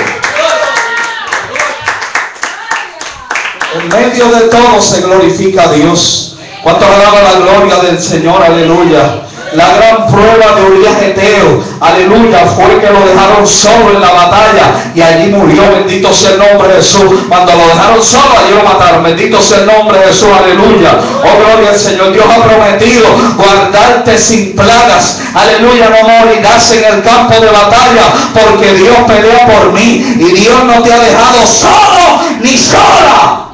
En medio de todo se glorifica a Dios. ¿Cuánto alaba la gloria del Señor? Aleluya. La gran prueba de Urías Eteo, aleluya, fue que lo dejaron solo en la batalla y allí murió. Bendito sea el nombre de Jesús. Cuando lo dejaron solo, allí lo mataron. Bendito sea el nombre de Jesús, aleluya. Oh, gloria al Señor. Dios ha prometido guardarte sin plagas, aleluya. No morirás en el campo de batalla, porque Dios pelea por mí y Dios no te ha dejado solo ni sola.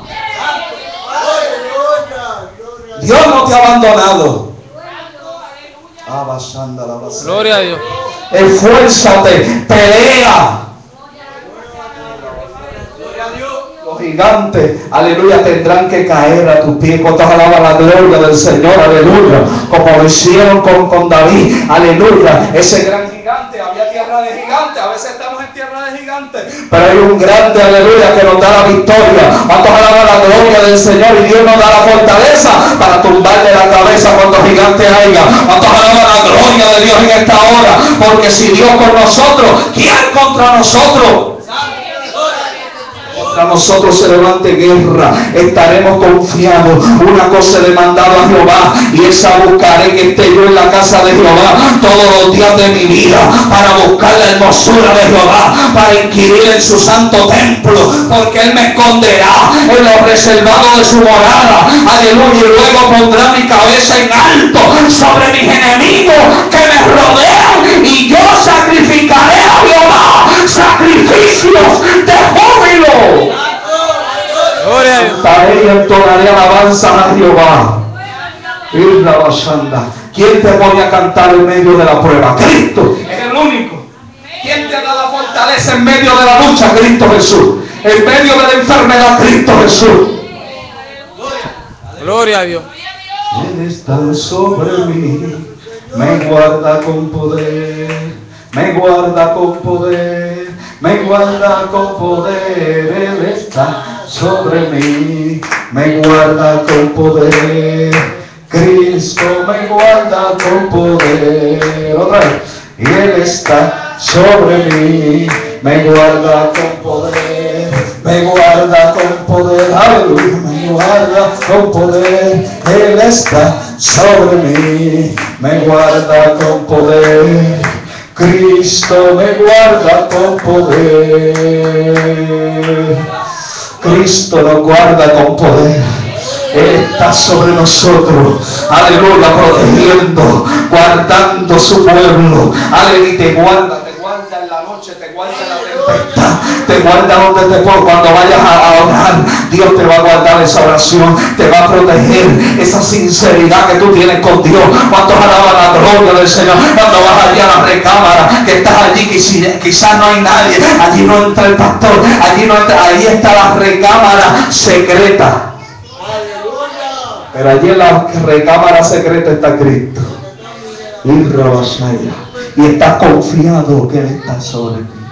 Dios no te ha abandonado. Gloria a Dios. Esfuérzate, pelea. Los gigantes, aleluya, tendrán que caer a tus pies. Cuando alaba la gloria del Señor, aleluya. Como lo hicieron con David, aleluya. Ese gran gigante, había tierra de gigantes. A veces estamos en tierra de gigantes, pero hay un grande, aleluya, que nos da la victoria. Cuando alaba la gloria del Señor y Dios nos da la fortaleza para tumbarle la cabeza cuando gigante haya. Cuando alaba la gloria de Dios en esta hora, porque si Dios con nosotros, ¿quién contra nosotros? A nosotros se levante guerra, estaremos confiados. Una cosa he demandado a Jehová, y esa buscaré, que esté yo en la casa de Jehová todos los días de mi vida, para buscar la hermosura de Jehová, para inquirir en su santo templo, porque Él me esconderá en lo reservado de su morada, aleluya, y luego pondrá mi cabeza en alto sobre mis enemigos que me rodean, y yo sacrificaré a Jehová sacrificios de júbilo. Gloria a Dios. Cantaré y entonaré alabanza a Jehová. ¿Quién te pone a cantar en medio de la prueba? Cristo es el único. ¿Quién te da la fortaleza en medio de la lucha? Cristo Jesús. En medio de la enfermedad, Cristo Jesús. Gloria a Dios. Él está sobre mí, me guarda con poder, me guarda con poder, me guarda con poder. Él está sobre mí, me guarda con poder. Cristo me guarda con poder. Otra vez. Y Él está sobre mí, me guarda con poder, me guarda con poder. Aleluya, me guarda con poder. Él está sobre mí, me guarda con poder. Cristo me guarda con poder. Cristo nos guarda con poder. Él está sobre nosotros, aleluya, protegiendo, guardando su pueblo, aleluya, y te guarda en la noche, te guarda en la tempestad, te guarda donde te pongas. Cuando vayas a orar, Dios te va a guardar esa oración, te va a proteger esa sinceridad que tú tienes con Dios. ¿Cuántos alaban la gloria del Señor? Cuando vas allí a la recámara, que estás allí, quizás no hay nadie, allí no entra el pastor, allí no entra, ahí está la recámara secreta. Pero allí en la recámara secreta está Cristo. Y estás confiado que Él está sobre ti.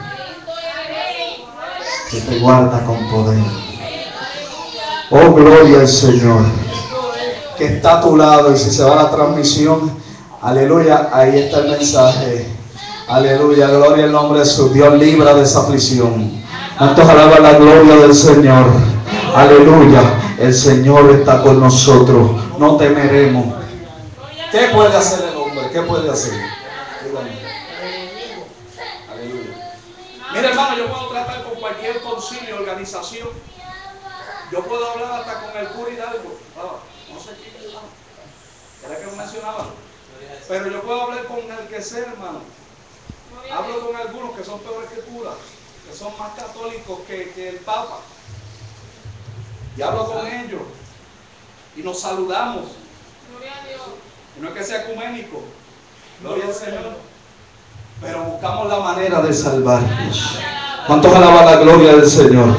Que te guarda con poder. Oh, gloria al Señor. Que está a tu lado. Y si se va la transmisión, aleluya, ahí está el mensaje. Aleluya, gloria al nombre de su Dios, libra de esa aflicción. ¿Cuántos alaban la gloria del Señor? Aleluya, el Señor está con nosotros, no temeremos. ¿Qué puede hacer el hombre? ¿Qué puede hacer? Dígame. Aleluya. Mira, hermano, yo puedo tratar con cualquier concilio, organización. Yo puedo hablar hasta con el cura Hidalgo. No sé quién es, hermano. Era que lo mencionaba. Pero yo puedo hablar con el que sea, hermano. Hablo con algunos que son peores que curas, que son más católicos que el Papa. Y hablo con ellos. Y nos saludamos. Y no es que sea ecuménico. Gloria al Señor. Pero buscamos la manera de salvarnos. ¿Cuántos alaban la gloria del Señor?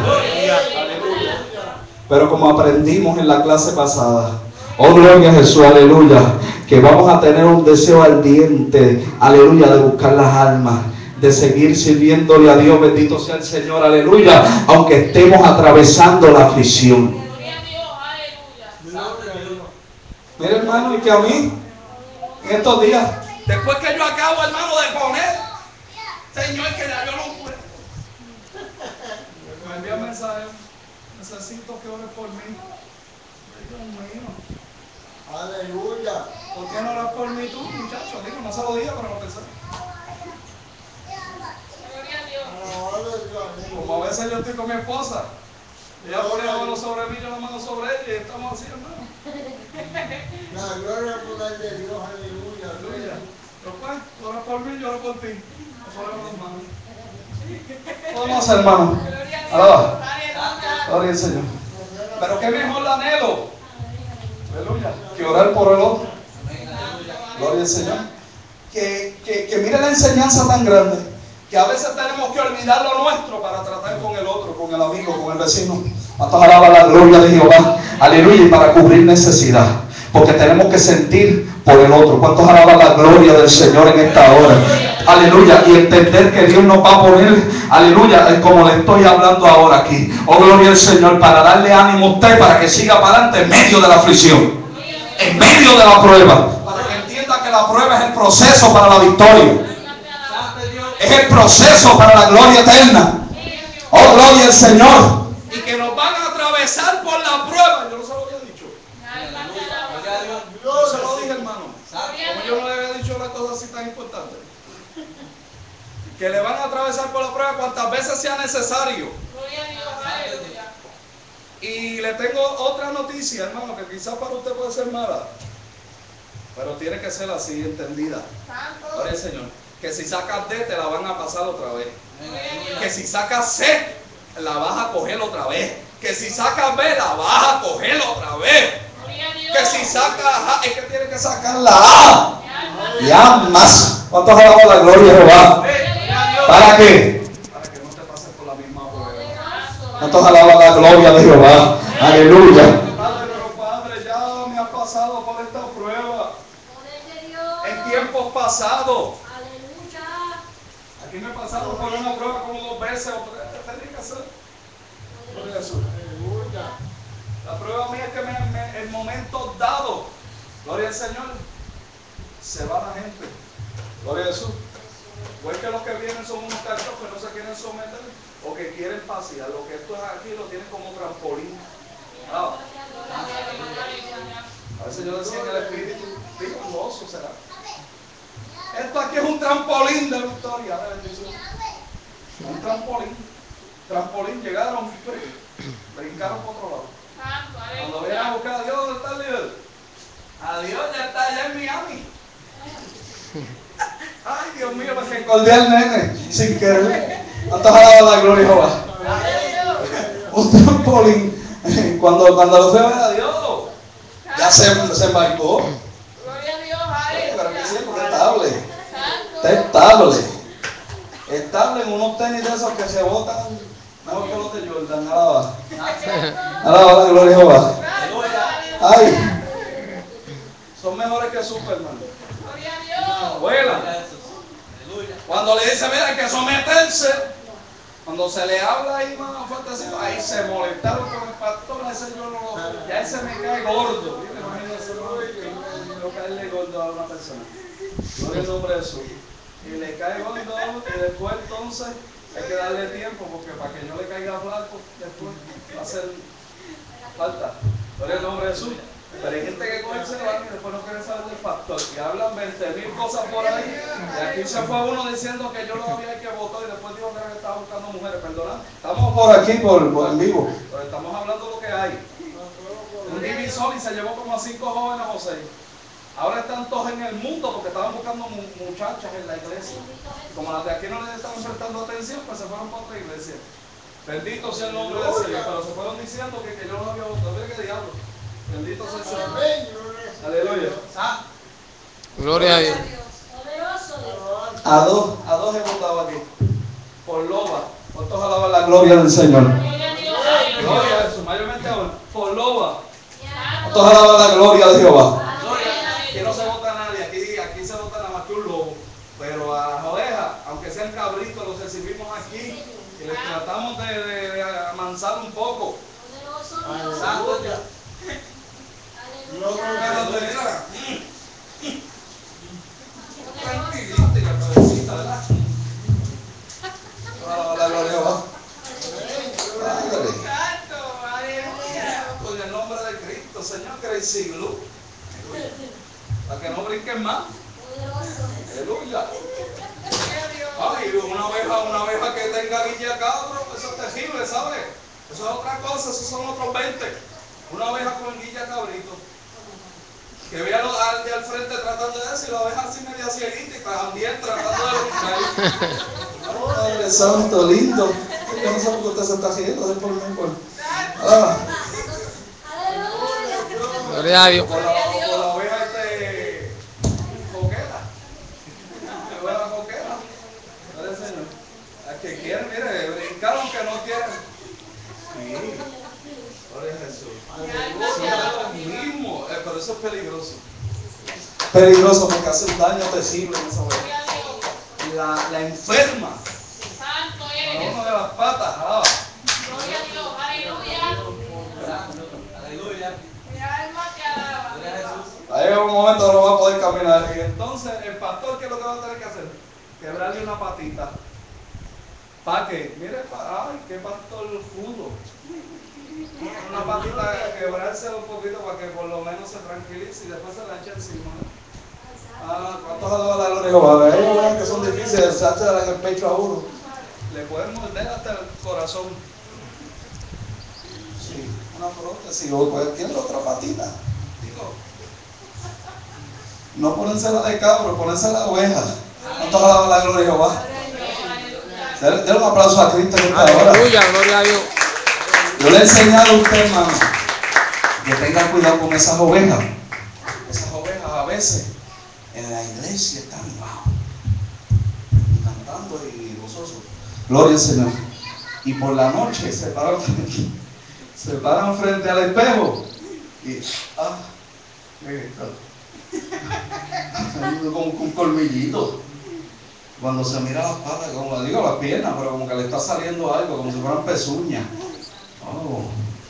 Pero como aprendimos en la clase pasada, oh gloria a Jesús, aleluya, que vamos a tener un deseo ardiente, aleluya, de buscar las almas, de seguir sirviéndole a Dios, bendito sea el Señor, aleluya, aunque estemos atravesando la aflicción. Mira, hermano, y que a mí, en estos días, después que yo acabo, hermano, de poner, Señor, que ya yo no puedo. Me envía un mensaje, necesito que ores por mí. Dios mío. Aleluya. ¿Por qué no oras por mí tú, muchacho? Digo, no se lo diga, pero lo pensé. Como a veces yo estoy con mi esposa, ella pone la mano sobre mí, yo la mano sobre ella y estamos así, hermano. La gloria poder de Dios, aleluya. Aleluya. Después, tú oras por mí, yo oro por ti. Nos ponemos las manos. vamos hermano, alaba, gloria al Señor. Pero qué mejor la anhelo. Aleluya. Que orar por el otro. Gloria al Señor. Que mire la enseñanza tan grande, Que a veces tenemos que olvidar lo nuestro para tratar con el otro, con el amigo, con el vecino. ¿Cuántos alaban la gloria de Jehová? Aleluya. Y para cubrir necesidad, porque tenemos que sentir por el otro. ¿Cuántos alaban la gloria del Señor en esta hora? Aleluya. Y entender que Dios nos va a poner, aleluya, como le estoy hablando ahora aquí. Oh, gloria al Señor, para darle ánimo a usted, para que siga para adelante en medio de la aflicción, en medio de la prueba, para que entienda que la prueba es el proceso para la victoria. Es el proceso para la gloria eterna. Oh, gloria al Señor. Y que nos van a atravesar por la prueba. Yo no se lo había dicho. Yo se lo dije, hermano. Como yo no le había dicho una cosa así tan importante. Que le van a atravesar por la prueba cuantas veces sea necesario. Y le tengo otra noticia, hermano, que quizás para usted puede ser mala, pero tiene que ser así, entendida. Gloria al Señor. Que si sacas D te la van a pasar otra vez. Que si sacas C la vas a coger otra vez. Que si sacas B la vas a coger otra vez. Que si sacas A es que tienes que sacar la A. Y amas. ¿Cuántos alaban la gloria de Jehová? ¿Para qué? Para que no te pases por la misma prueba. ¿Cuántos alaban la gloria de Jehová? Aleluya. Padre, pero Padre, ya me ha pasado por esta prueba. En tiempos pasados. Aquí me he pasado por una prueba como 2 veces o 3. Tenía que hacer. Por eso. La prueba mía es que en momentos dados, gloria al Señor, se va la gente. Gloria a Jesús. O es que los que vienen son unos cachos que no se quieren someter o que quieren pasear. Lo que esto es aquí lo tienen como trampolín. Ah. A veces yo decía en el espíritu, digo, gozo será. Esto aquí es un trampolín de victoria, de bendición. Un trampolín. Trampolín, llegaron brincaron por otro lado. Santo, Cuando vienen a buscar a Dios, ¿dónde está el líder? A Dios ya está allá en Miami. Ay, Dios mío, me recordé al nene, sin querer. ¿Cuántos alaban la gloria de Jehová? Un trampolín. Cuando lo fue a ver a Dios, ya se embarcó. Gloria a Dios, Pero que aleluya. siempre estable. Santo. Está estable. Estable en unos tenis de esos que se botan mejor que los de Jordan. Alaba. Alaba la gloria de Jehová. Ay. Son mejores que Superman. Gloria a Dios. Vuelan. Cuando le dice, mira, hay que someterse. Cuando se le habla ahí más fuertecito, ahí se molestaron con el pastor. Ese yo no, ya él se me cae gordo. Imagínense, no caerle gordo a una persona. Gloria al nombre de Jesús. Y le cae gordo y después entonces hay que darle tiempo porque para que no le caiga flaco después va a hacer falta. Gloria al nombre de Jesús. Pero hay gente que coge el celular y después no quiere saber del pastor y hablan 20.000 cosas por ahí. Y aquí se fue uno diciendo que yo lo había que votar y después dijo que era que estaba buscando mujeres. Perdona, estamos por aquí, por en vivo, pero estamos hablando de lo que hay. Un divisor y se llevó como a 5 jóvenes o 6. Ahora están todos en el mundo porque estaban buscando muchachas en la iglesia. Como las de aquí no les estaban prestando atención, pues se fueron para otra iglesia. Bendito sea el nombre del Señor. Pero se fueron diciendo que yo no había votado. Mira qué diablo. Bendito sea el Señor. Aleluya. Gloria a Dios. A dos he votado aquí. Por loba. ¿Cuántos alaban la gloria del Señor? Gloria a Jesús. Mayormente ahora. Por loba. ¿Cuántos alaban la gloria de Jehová? Aquí no se vota a nadie. Aquí se vota nada más que un lobo. Pero a las ovejas, aunque sean cabritos, los recibimos aquí. Y les tratamos de amansar un poco. Santo ya. Tranquilita y la cabecita, ¿verdad? La gloria de Jehová. Ándale. Con el nombre de Cristo, Señor, Crazy Blue. Para que no brinquen más. Aleluya. Ay, una oveja que tenga guilla cabro, eso es terrible, ¿sabes? Eso es otra cosa, esos son otros 20. Una oveja con guilla cabrito. Que vea al de al frente tratando de eso y la oveja así media cieguita y también tratando de brincar. Padre Santo, lindo. Yo no sé por qué usted se está riendo, es por mí. Gloria a Dios. Por la oveja coquera. La oveja coquera. Padre Señor. Las que quieren, mire, brincar aunque no quieran. Sí. Gloria a Jesús. Mismo, pero eso es peligroso. Peligroso porque hace un daño terrible en esa oveja. La enferma. Santo A eres. uno de las patas. Gloria a Dios, aleluya. Aleluya. Mi alma te alaba. Ahí en un momento no va a poder caminar. Y entonces el pastor, ¿qué es lo que va a tener que hacer? Quebrarle una patita. ¿Para qué? Mire, ay, qué pastor judo. Una patita, quebrarse un poquito para que por lo menos se tranquilice y después se la eche encima. ¿Cuántos alaban la gloria de Jehová? Hay unas que son difíciles, se echan en el pecho a uno. Le pueden morder hasta el corazón. Sí, una prótesis o cualquier otra patita. Digo, no ponérsela de cabro, ponérsela de oveja. ¿Cuántos alaban la gloria de Jehová? Denle un aplauso a Cristo en esta hora. Aleluya, gloria a Dios. Yo le he enseñado a usted, hermano, que tenga cuidado con esas ovejas. Esas ovejas a veces en la iglesia están cantando y gozosos. Gloria al Señor. Y por la noche se paran frente al espejo y como un colmillito. Cuando se mira las patas, como digo las piernas, pero como que le está saliendo algo, como si fueran pezuñas. Oh.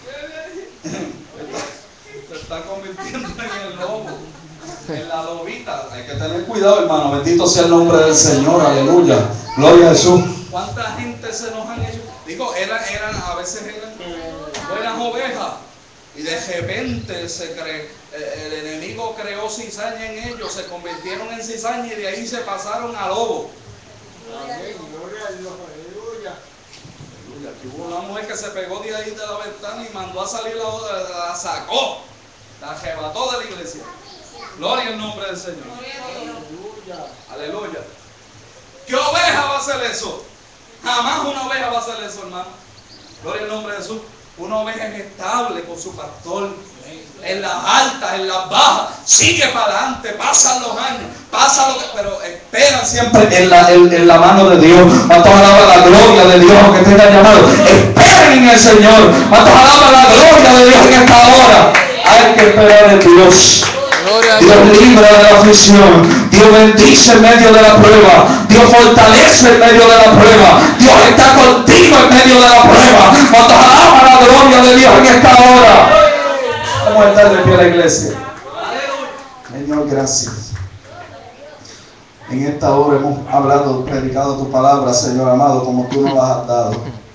Se está convirtiendo en el lobo, en la lobita. Hay que tener cuidado, hermano. Bendito sea el nombre del Señor. Aleluya. Gloria a Jesús. ¿Cuánta gente se nos han hecho? Digo, a veces eran buenas ovejas. Y de repente el enemigo creó cizaña en ellos, se convirtieron en cizaña y de ahí se pasaron a lobo. Aleluya. Hubo una mujer que se pegó de ahí de la ventana y mandó a salir la otra, la sacó, la arrebató de la iglesia. Gloria al nombre del Señor. Aleluya. ¿Qué oveja va a hacer eso? Jamás una oveja va a hacer eso, hermano. Gloria al nombre de Jesús. Una oveja es estable con su pastor. En las altas, en las bajas, sigue para adelante, pasan los años, pero esperan siempre en la mano de Dios. ¿Cuántos alaban la gloria de Dios que tengan llamado? Esperen en el Señor. ¿Cuántos alaban la gloria de Dios en esta hora? Hay que esperar en Dios. Dios libra de la aflicción, Dios bendice en medio de la prueba, Dios fortalece en medio de la prueba, Dios está contigo en medio de la prueba. ¿Cuántos alaban la gloria de Dios en esta hora? Vamos a estar de pie a la iglesia. Señor, gracias. En esta hora hemos hablado, predicado tu palabra, Señor amado, como tú nos las has dado.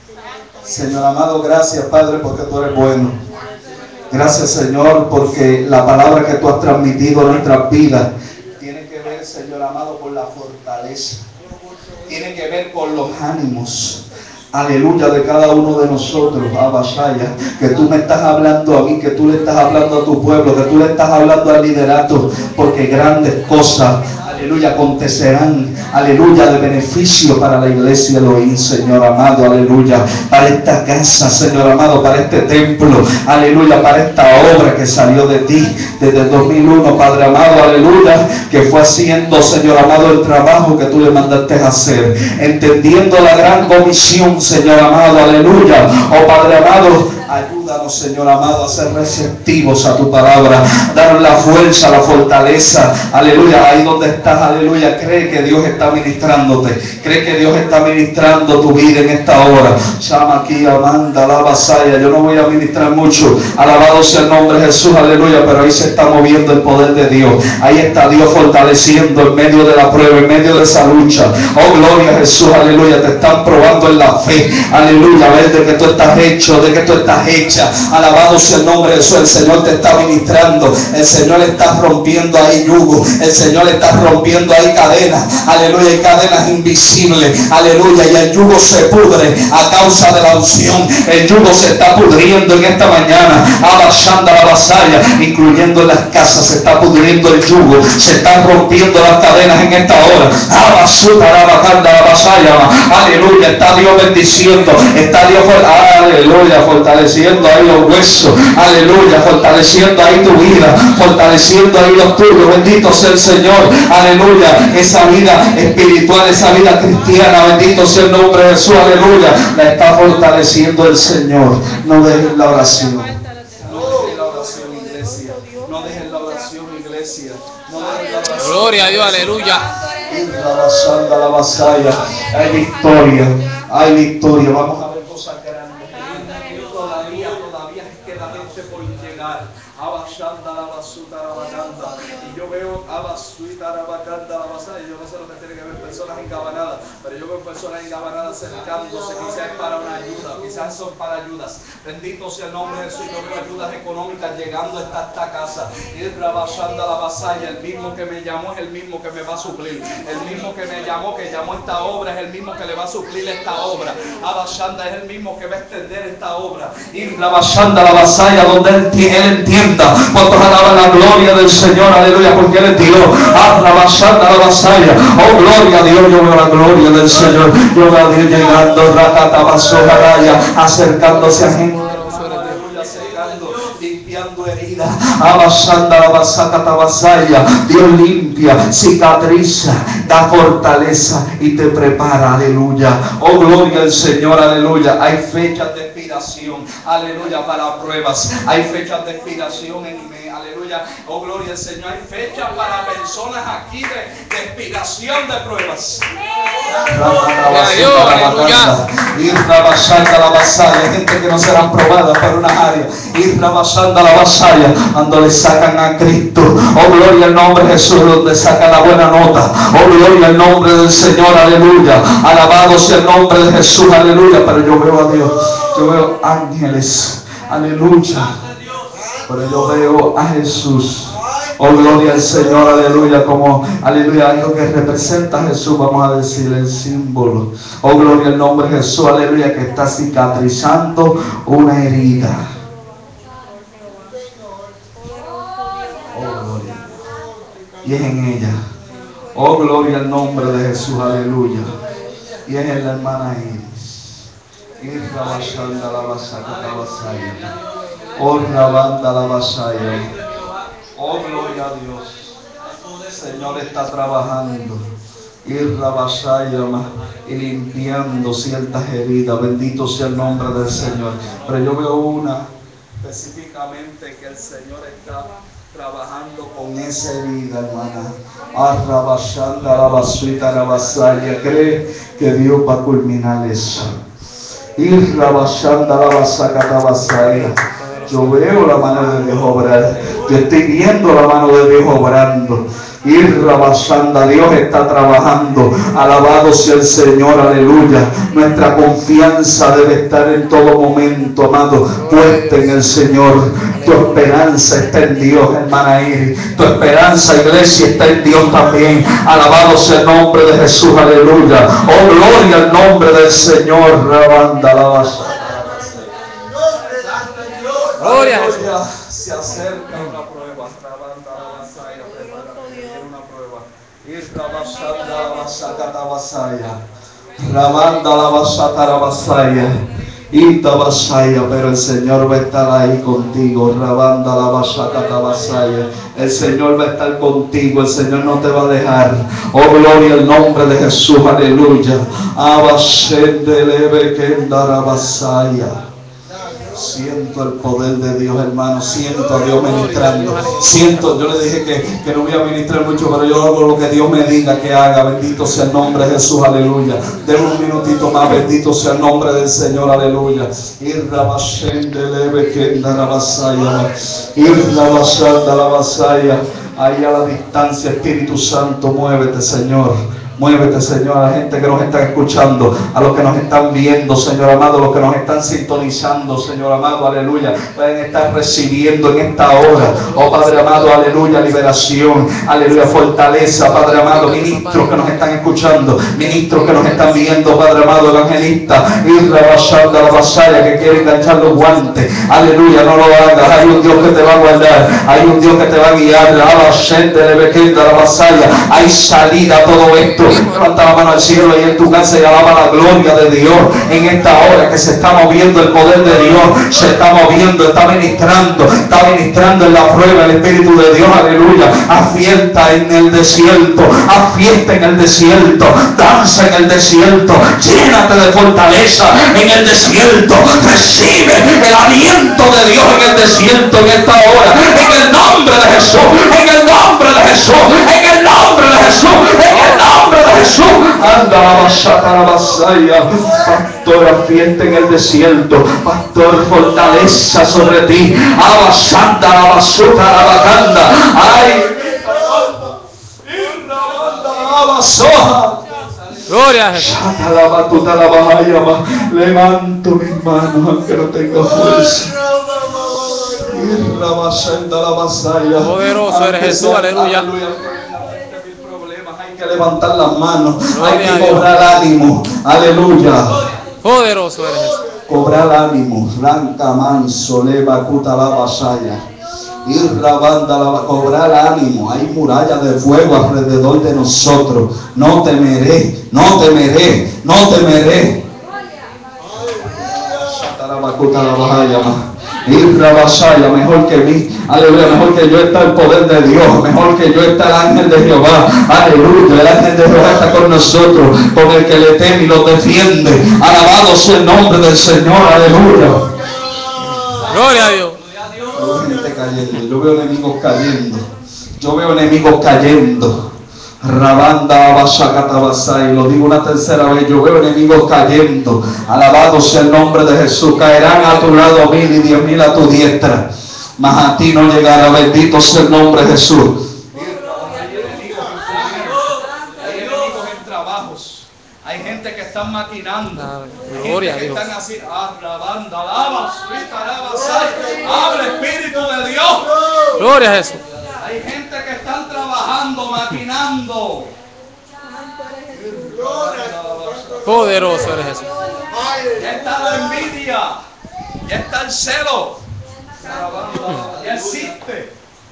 Señor amado, gracias, Padre, porque tú eres bueno. Gracias, Señor, porque la palabra que tú has transmitido a nuestras vidas tiene que ver, Señor amado, con la fortaleza. Tiene que ver con los ánimos. Aleluya, de cada uno de nosotros, Abashaya, que tú me estás hablando a mí, que tú le estás hablando a tu pueblo, que tú le estás hablando al liderato, porque grandes cosas, aleluya, acontecerán, aleluya, de beneficio para la iglesia Elohim, Señor amado, aleluya, para esta casa, Señor amado, para este templo, aleluya, para esta obra que salió de ti desde el 2001, Padre amado, aleluya, que fue haciendo, Señor amado, el trabajo que tú le mandaste a hacer, entendiendo la gran comisión, Señor amado, aleluya. Oh Padre amado, ayúdanos, Señor amado, a ser receptivos a tu palabra. Danos la fuerza, la fortaleza, aleluya. Ahí donde estás, aleluya. Cree que Dios está ministrándote. Cree que Dios está ministrando tu vida en esta hora. Llama aquí, Amanda, la vasalla. Yo no voy a ministrar mucho. Alabado sea el nombre de Jesús, aleluya. Pero ahí se está moviendo el poder de Dios. Ahí está Dios fortaleciendo en medio de la prueba, en medio de esa lucha. Oh, gloria a Jesús, aleluya. Te están probando en la fe. Aleluya, ver de que tú estás hecho, de que tú estás hecha. Alabado sea el nombre de Jesús. El Señor te está ministrando. El Señor está rompiendo ahí yugo. El Señor está rompiendo ahí cadenas. Aleluya, hay cadenas invisibles. Aleluya, y el yugo se pudre a causa de la unción. El yugo se está pudriendo en esta mañana. Abashando la vasalla, incluyendo en las casas, se está pudriendo el yugo. Se están rompiendo las cadenas en esta hora. Abasuta la bacanda la vasalla. Aleluya, está Dios bendiciendo, está Dios, aleluya, fortaleciendo ahí los huesos, aleluya, fortaleciendo ahí tu vida, fortaleciendo ahí los tuyos. Bendito sea el Señor, aleluya, esa vida espiritual, esa vida cristiana, bendito sea el nombre de Jesús, aleluya, la está fortaleciendo el Señor. No dejen la oración, no dejen la oración, iglesia, no dejen la oración, iglesia, no dejen la oración. Gloria a Dios, aleluya. La vasalla, hay victoria, hay victoria. Vamos a ver cosas grandes. Todavía queda gente por llegar. Abashanda la basuta la bacanda. Y yo veo abasuita la bacanda la vasalla. Yo no sé lo que tiene que ver personas engabanadas, pero yo veo personas engabanadas acercándose. Quizás es para una ayuda, quizás son para ayudas. Bendito sea el nombre de Jesús. Yo veo ayudas económicas llegando hasta esta casa. Y abashanda la vasalla. El mismo que me llamó es el mismo que me va a suplir. El mismo que me llamó, que llamó esta obra, es el mismo que le va a suplir esta obra. Abashanda es el mismo que va a extender esta obra. Y abashanda la vasalla, donde él entienda. Cuantos alaban la gloria del Señor, aleluya, porque él es Dios. Abashanda la vasalla. Oh, gloria a Dios, yo veo la gloria del Señor. Yo veo a Dios llegando, rakatabasojaraya, acercándose a gente. Limpiando heridas, abashanda la vasaya. Dios limpia, cicatriza, da fortaleza y te prepara, aleluya. Oh, gloria al Señor, aleluya. Hay fechas de expiración, aleluya, para pruebas. Hay fechas de expiración en mí, aleluya. Oh, gloria al Señor. Hay fechas para personas aquí de expiración de pruebas. La vasalla, gente que no serán probadas por unas áreas. Ir rabasando la vasalla, cuando le sacan a Cristo. Oh, gloria al nombre de Jesús, donde saca la buena nota. Oh, gloria al nombre del Señor, aleluya. Alabado sea el nombre de Jesús, aleluya. Pero yo veo a Dios, yo veo ángeles, aleluya. Pero yo veo a Jesús. Oh, gloria al Señor, aleluya, como, aleluya, algo que representa a Jesús, vamos a decir el símbolo. Oh, gloria al nombre de Jesús, aleluya, que está cicatrizando una herida. Oh, gloria. Y es en ella. Oh, gloria al nombre de Jesús, aleluya. Y es en la hermana Iris. Irrabashanda la basaka tabasaya. Oh, rabanda la basaya. Oh, gloria a Dios. El Señor está trabajando. Irrabashaya y limpiando ciertas heridas. Bendito sea el nombre del Señor. Pero yo veo una específicamente que el Señor está trabajando con esa herida, hermana. Arrabashanda la basuita la basaya. Cree que Dios va a culminar eso. Irrabashanda la basaka tabasaya. Yo veo la mano de Dios obrar. Yo estoy viendo la mano de Dios obrando. Irrabashanda, Dios está trabajando. Alabado sea el Señor, aleluya. Nuestra confianza debe estar en todo momento, amado, puesta en el Señor. Tu esperanza está en Dios, hermana Iris. Tu esperanza, iglesia, está en Dios también. Alabado sea el nombre de Jesús, aleluya. Oh, gloria al nombre del Señor. Rabanda la basaya. Gloria a Jesús. Se acerca una prueba. Rabanda la basaya. Prepárate, viene una prueba. Irrabashanda la basaka tabasaya. Rabanda la basaka tabasaya. Itabasaya, pero el Señor va a estar ahí contigo. Rabanda la basaka tabasaya. El Señor va a estar contigo. El Señor no te va a dejar. Oh, gloria al nombre de Jesús, aleluya. Abashende leve kendara basaya. Siento el poder de Dios, hermano. Siento a Dios ministrando. Siento, yo le dije que no voy a ministrar mucho, pero yo hago lo que Dios me diga que haga. Bendito sea el nombre de Jesús, aleluya. Denme un minutito más. Bendito sea el nombre del Señor, aleluya. Irrabashende leve kendara basaya. Irrabashanda la basaya. Ahí a la distancia, Espíritu Santo, muévete, Señor. Muévete, Señor, a la gente que nos está escuchando, a los que nos están viendo, Señor amado, a los que nos están sintonizando, Señor amado, aleluya. Pueden estar recibiendo en esta hora, oh Padre amado, aleluya, liberación, aleluya, fortaleza, Padre amado, ministros que nos están escuchando, ministros que nos están viendo, Padre amado, evangelista, Irrabashanda la basaya, que quiere enganchar los guantes, aleluya, no lo hagas. Hay un Dios que te va a guardar, hay un Dios que te va a guiar. La basaya, hay salida a todo esto. Levanta la mano al cielo y en tu casa y alaba la gloria de Dios en esta hora que se está moviendo el poder de Dios, se está moviendo, está ministrando en la prueba el Espíritu de Dios, aleluya. Haz fiesta en el desierto, haz fiesta en el desierto, danza en el desierto, llénate de fortaleza en el desierto, recibe el aliento de Dios en el desierto en esta hora, en el nombre de Jesús, en el nombre de Jesús, en el nombre de Jesús, en el nombre de Jesús. Anda la basata la basaya. Pastor, fiesta en el desierto. Pastor, fortaleza sobre ti. Abasanda la basuta la bacanda. Ay, Gloria a Jesús. Levanto mis manos aunque no tenga fuerza. Poderoso eres Jesús, aleluya. Hay que levantar las manos, hay que cobrar ánimo, aleluya. Poderoso eres Jesús. Cobrar ánimo, ranca manso, leva cuta la basaya. Ir la banda, cobrar ánimo. Hay murallas de fuego alrededor de nosotros. No temeré, no temeré, no temeré. Ir la basaya, mejor que mí, aleluya, mejor que yo está el poder de Dios, mejor que yo está el ángel de Jehová, aleluya, el ángel de Jehová está con nosotros, con el que le teme y lo defiende. Alabado sea el nombre del Señor, aleluya. Gloria a Dios. Yo veo gente cayendo, yo veo enemigos cayendo, yo veo enemigos cayendo. Rabanda Abashakatabasai, lo digo una tercera vez, yo veo enemigos cayendo. Alabado sea el nombre de Jesús. Caerán a tu lado 1000 y 10.000 a tu diestra, mas a ti no llegará. Bendito sea el nombre de Jesús. Hay enemigos en trabajos, hay gente que están maquinando, Gloria a gente que Dios. están así. Rabanda Abashakatabasai, habla Espíritu de Dios. Gloria a Jesús. Hay gente tramando, maquinando. Poderoso eres Jesús. Ya está la envidia, ya está el celo, ya existe.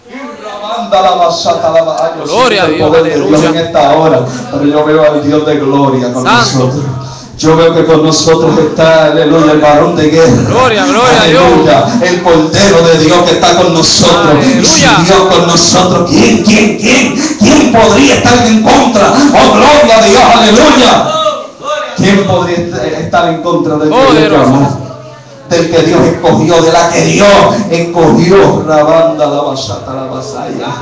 Gloria a Dios, aleluya. En esta hora, pero yo veo al Dios de gloria con Santo. nosotros. Yo veo que con nosotros está, aleluya, el varón de guerra. Gloria, gloria a Dios. Aleluya, el Cordero de Dios que está con nosotros. Aleluya. Y si Dios con nosotros, ¿quién podría estar en contra? Oh, gloria a Dios, aleluya. ¿Quién podría estar en contra del que Dios Poderoso. llamó? Del que Dios escogió, de la que Dios escogió. Rabanda la basata la basaya.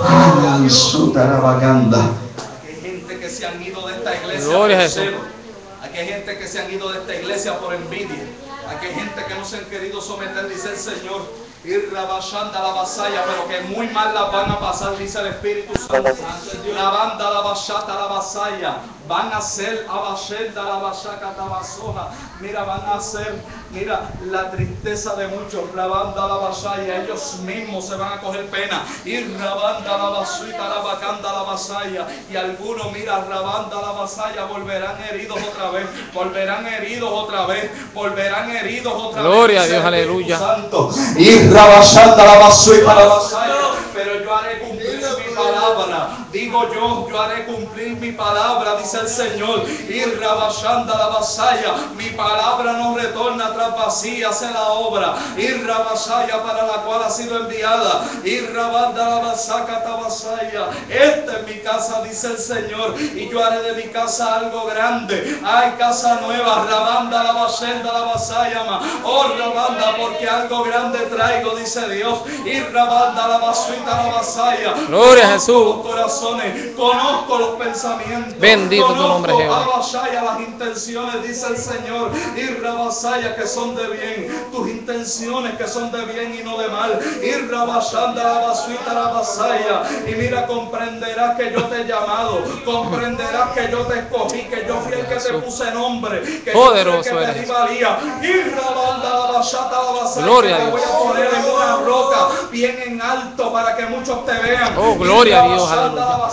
Ansuta la baganda. Hay gente que se han ido de esta iglesia Gloria a por Jesús. celo. Aquí hay gente que se han ido de esta iglesia por envidia. Aquí hay gente que no se han querido someter, dice el Señor. Ir rabashanda la vasalla, pero que muy mal las van a pasar, dice el Espíritu Santo. La banda la bashata la vasalla. Van a ser abashenda la bashaca tabasoja. Mira, van a ser, mira, la tristeza de muchos. La banda la vasalla, ellos mismos se van a coger pena. Ir rabanda la basuita la bacanda la vasalla. Y algunos, mira, rabanda la vasalla, volverán heridos otra vez. Volverán heridos otra vez. Volverán heridos otra vez. Gloria a dice Dios, el Espíritu aleluya. Santo. Y rabashanda la basuita la basaya. Pero yo haré cumplir mi palabra. Digo yo haré cumplir mi palabra, dice el Señor. Y rabashanda la vasalla. Mi palabra no retorna tras vacía, hace la obra. Y rabashaya para la cual ha sido enviada. Y rabanda la vasaca tabasaya. Esta es mi casa, dice el Señor. Y yo haré de mi casa algo grande. Hay casa nueva. Rabanda la vasenda la vasaya. Oh, rabanda, porque algo grande traigo, dice Dios. Y rabanda la basuita la vasaya. Gloria a Jesús. Los corazones, conozco los pensamientos. Bendito tu nombre, Jehová. Abashaya, las intenciones, dice el Señor. Y rabasaya, que son de bien. Tus intenciones que son de bien y no de mal. Y rabashanda la basuita la vasaya. Y mira, comprenderás que yo te he llamado. Comprenderás que yo te escogí. Que yo fui el que te puse nombre. Que Poderoso yo fui el que te eres. di valía. Y rabanda la bashata la vasaya. Gloria a que te voy Dios. a poner en una roca bien en alto para que muchos te vean. Oh, gloria a Dios, aleluya.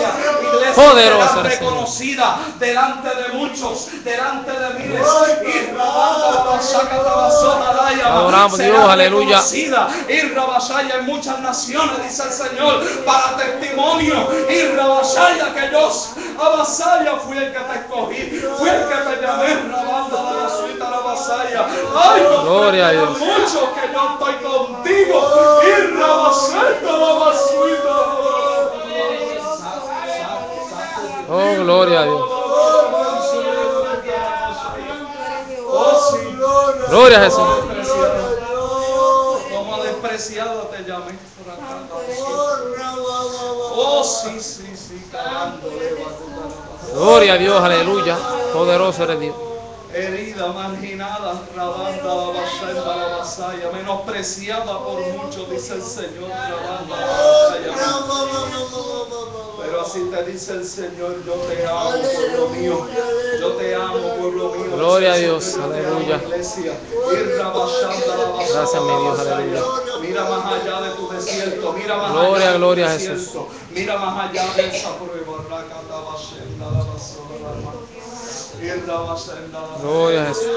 Poderoso Será eres, Señor. reconocida delante de muchos, delante de miles. Y rabanda la vashaca tabasona daya. Adoramos, Será Dios, aleluya. reconocida. Y rabashaya en muchas naciones, dice el Señor, para testimonio. Y rabashaya que yo, abasaya, fui el que te escogí, fui el que te llamé. Rabanda la basuita la vasaya. Ay, Gloria a Dios. mucho que yo estoy contigo. Y rabashaya la basuita. Oh, gloria a Dios. Oh, sí. Gloria a Jesús. Como despreciado te llamé. Oh, sí, sí, sí, calándole. Gloria a Dios, aleluya. Poderoso eres Dios. Herida, marginada, rabanda la basenda la vasalla, menospreciada por muchos, dice el Señor, rabanda la vasalla. Pero así te dice el Señor, yo te amo, pueblo mío, yo te amo, pueblo mío. Gloria a Dice el Dios, Señor, yo te aleluya. amo, iglesia. Y rabashanda la vasalla, Gracias, mi Dios, la vasalla. aleluya. Mira más allá de tu desierto, mira más Gloria, allá de tu gloria a desierto. Jesús. Mira más allá de esa prueba, rakata basenda la vasalla, la vasalla. Gloria a Jesús.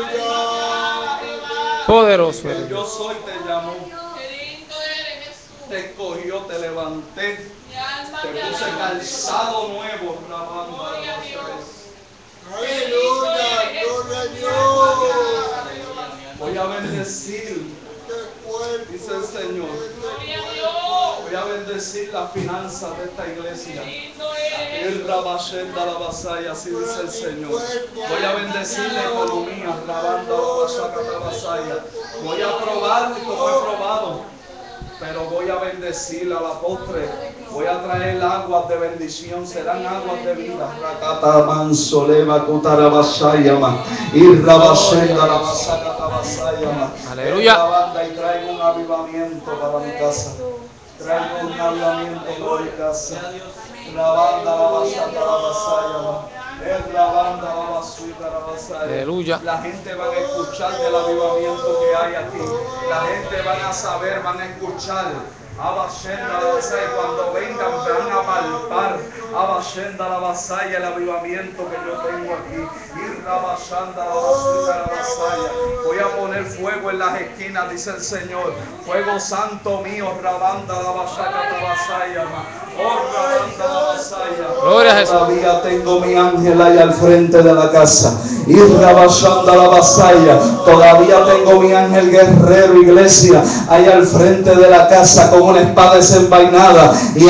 Poderoso eres El Dios. yo soy te llamó, Qué lindo eres, Jesús. te escogió, te levanté, Mi alma te te puse alaba. calzado nuevo, rabanda. Gloria a Dios. Aleluya, gloria a Dios. Voy a bendecir, dice el Señor. Gloria a Dios. Voy a bendecir las finanzas de esta iglesia. Lindo eres. El rabashenda la vasalla, así dice el Señor. Voy a bendecir la economía, rabanda la vashaca la vasalla. Voy a probar como he probado. Pero voy a bendecir a la postre. Voy a traer aguas de bendición. Serán aguas de vida. Rakata mansoleva kutarabashayama. Y rabashenda la vasaka tabasayama. Aleluya. Y traigo un avivamiento para mi casa. Traigo un avivamiento para mi casa. La banda la vasaka la vasayama. Es la banda la basuita la vasaya. Aleluya. La gente va a escuchar del avivamiento que hay aquí. La gente van a saber, van a escuchar Abashenda la vasalla, y cuando vengan van a palpar. Abashenda la vasalla, el avivamiento que yo tengo aquí. Y rabashanda la vasalla. Voy a poner fuego en las esquinas, dice el Señor. Fuego santo mío, rabanda la vasalla. Oh, rabanda la vasalla. Gloria a Jesús. Todavía tengo mi ángel ahí al frente de la casa. Y rabashanda la vasalla. Todavía tengo mi ángel guerrero, iglesia, ahí al frente de la casa con una espada desenvainada. Y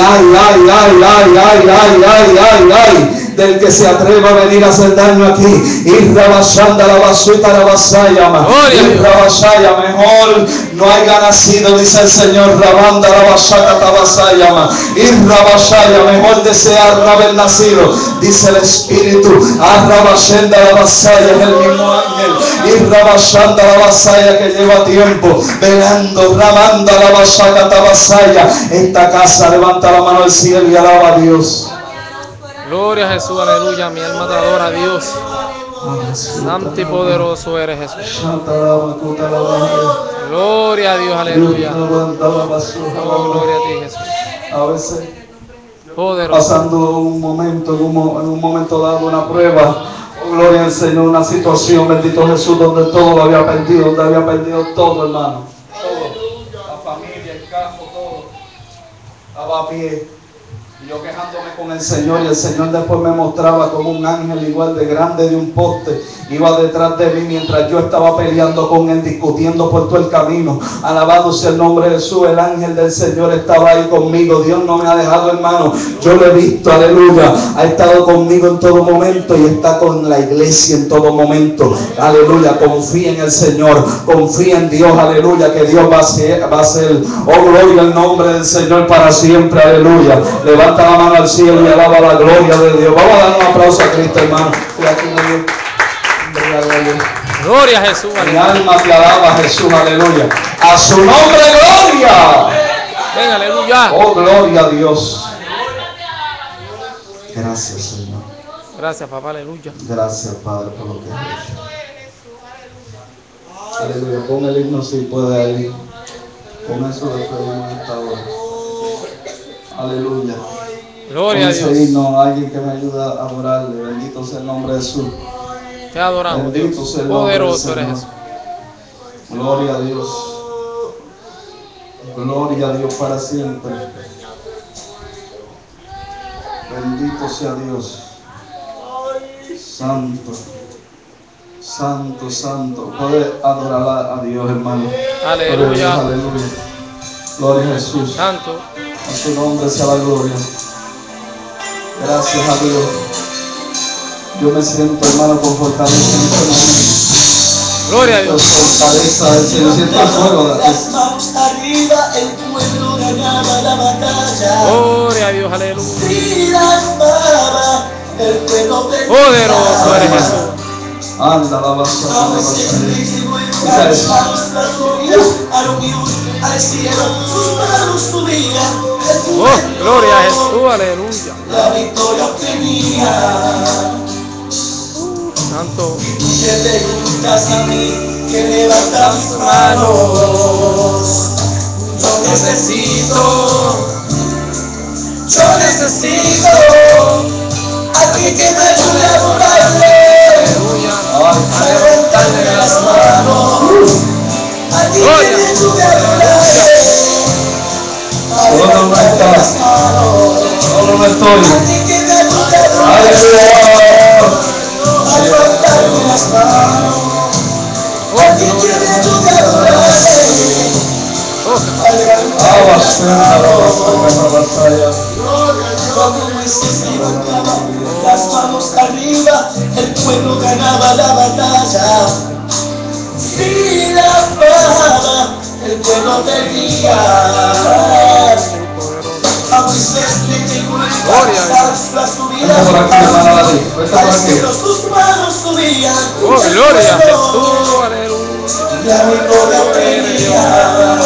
ay del que se atreva a venir a hacer daño aquí. Y rabashanda la basuita la vasalla. Y rabashaya, mejor no haya nacido, dice el Señor. Rabanda la vasalla tabasaya. Y rabashaya, mejor desear no haber nacido, dice el Espíritu. Rabashenda la vasalla es el mismo ángel. Y rabashanda la vasalla que lleva tiempo velando. Rabanda la vasalla tabasaya. Esta casa, levanta la mano al cielo y alaba a Dios. Gloria a Jesús, aleluya. Mi alma te adora a Dios. Santo y poderoso eres Jesús. Gloria a Dios, aleluya. Oh, gloria a ti, Jesús. A veces Poderoso. pasando un momento, en un momento dado, una prueba, oh, gloria al Señor, una situación, bendito Jesús, donde todo lo había perdido, donde había perdido todo, hermano. Todo, la familia, el campo, todo. Estaba a pie. Y yo quejándome con el Señor, y el Señor después me mostraba como un ángel igual de grande de un poste, iba detrás de mí mientras yo estaba peleando con él, discutiendo por todo el camino. Alabado sea el nombre de Jesús. El ángel del Señor estaba ahí conmigo. Dios no me ha dejado, hermano. Yo lo he visto, aleluya. Ha estado conmigo en todo momento y está con la iglesia en todo momento. Aleluya. Confía en el Señor, confía en Dios, aleluya, que Dios va a hacer. Oh, gloria al nombre del Señor para siempre, aleluya. Levanta la mano al cielo y alaba la gloria de Dios. Vamos a dar un aplauso a Cristo, hermano. Gloria a Jesús, Mi aleluya. alma te alaba, Jesús, aleluya. A su nombre, gloria. Ven, aleluya. Oh, gloria a Dios. Gracias, Señor. Gracias, papá, aleluya. Gracias, Padre, por lo que has hecho. Aleluya. Pon el himno si puede ahí. Con eso despedimos esta hora. Aleluya. Gloria Con a ese Dios. himno, alguien que me ayuda a adorarle. Bendito sea el nombre de Jesús. Te adoramos, Bendito Dios. sea el nombre del Poderoso eres Señor. Jesús. Gloria a Dios. Gloria a Dios para siempre. Bendito sea Dios. Santo. Santo, santo. Puede adorar a Dios, hermano. Aleluya. Aleluya. Gloria a Jesús. Santo. A su nombre sea la gloria. Gracias a Dios. Yo me siento, hermano, con fortaleza en este momento. Gloria a Con Dios. fortaleza del Señor. Siento el fuego. Las manos arriba, el pueblo ganaba la batalla. Gloria a Dios, aleluya. Y las manos, el pueblo perdía. Poderoso eres Jesús. Anda, la vas a Las manos las subían al unión, al cielo, sus manos subían. El Oh, pueblo, gloria a Jesús, aleluya. la victoria obtenía. Santo. Te preguntas a mí que levanta mis manos. Yo necesito alguien que me ayude a adorarle, a levantarle las manos. Alguien que me ayude a adorarle, a levantarle las manos. Solo no estoy. Alguien que me ayude a adorarle, a levantarle las manos. Alguien que me ayude a adorarle, a levantarle las manos. Cuando Moisés levantaba las manos arriba, el pueblo ganaba la batalla. Si la fama, el pueblo perdía. A Moisés le llegó el la subida. Vete por aquí, hermana David. Vete por Al aquí. cielo sus manos subían. Oh, gloria a Jesús, aleluya. La victoria obtenía.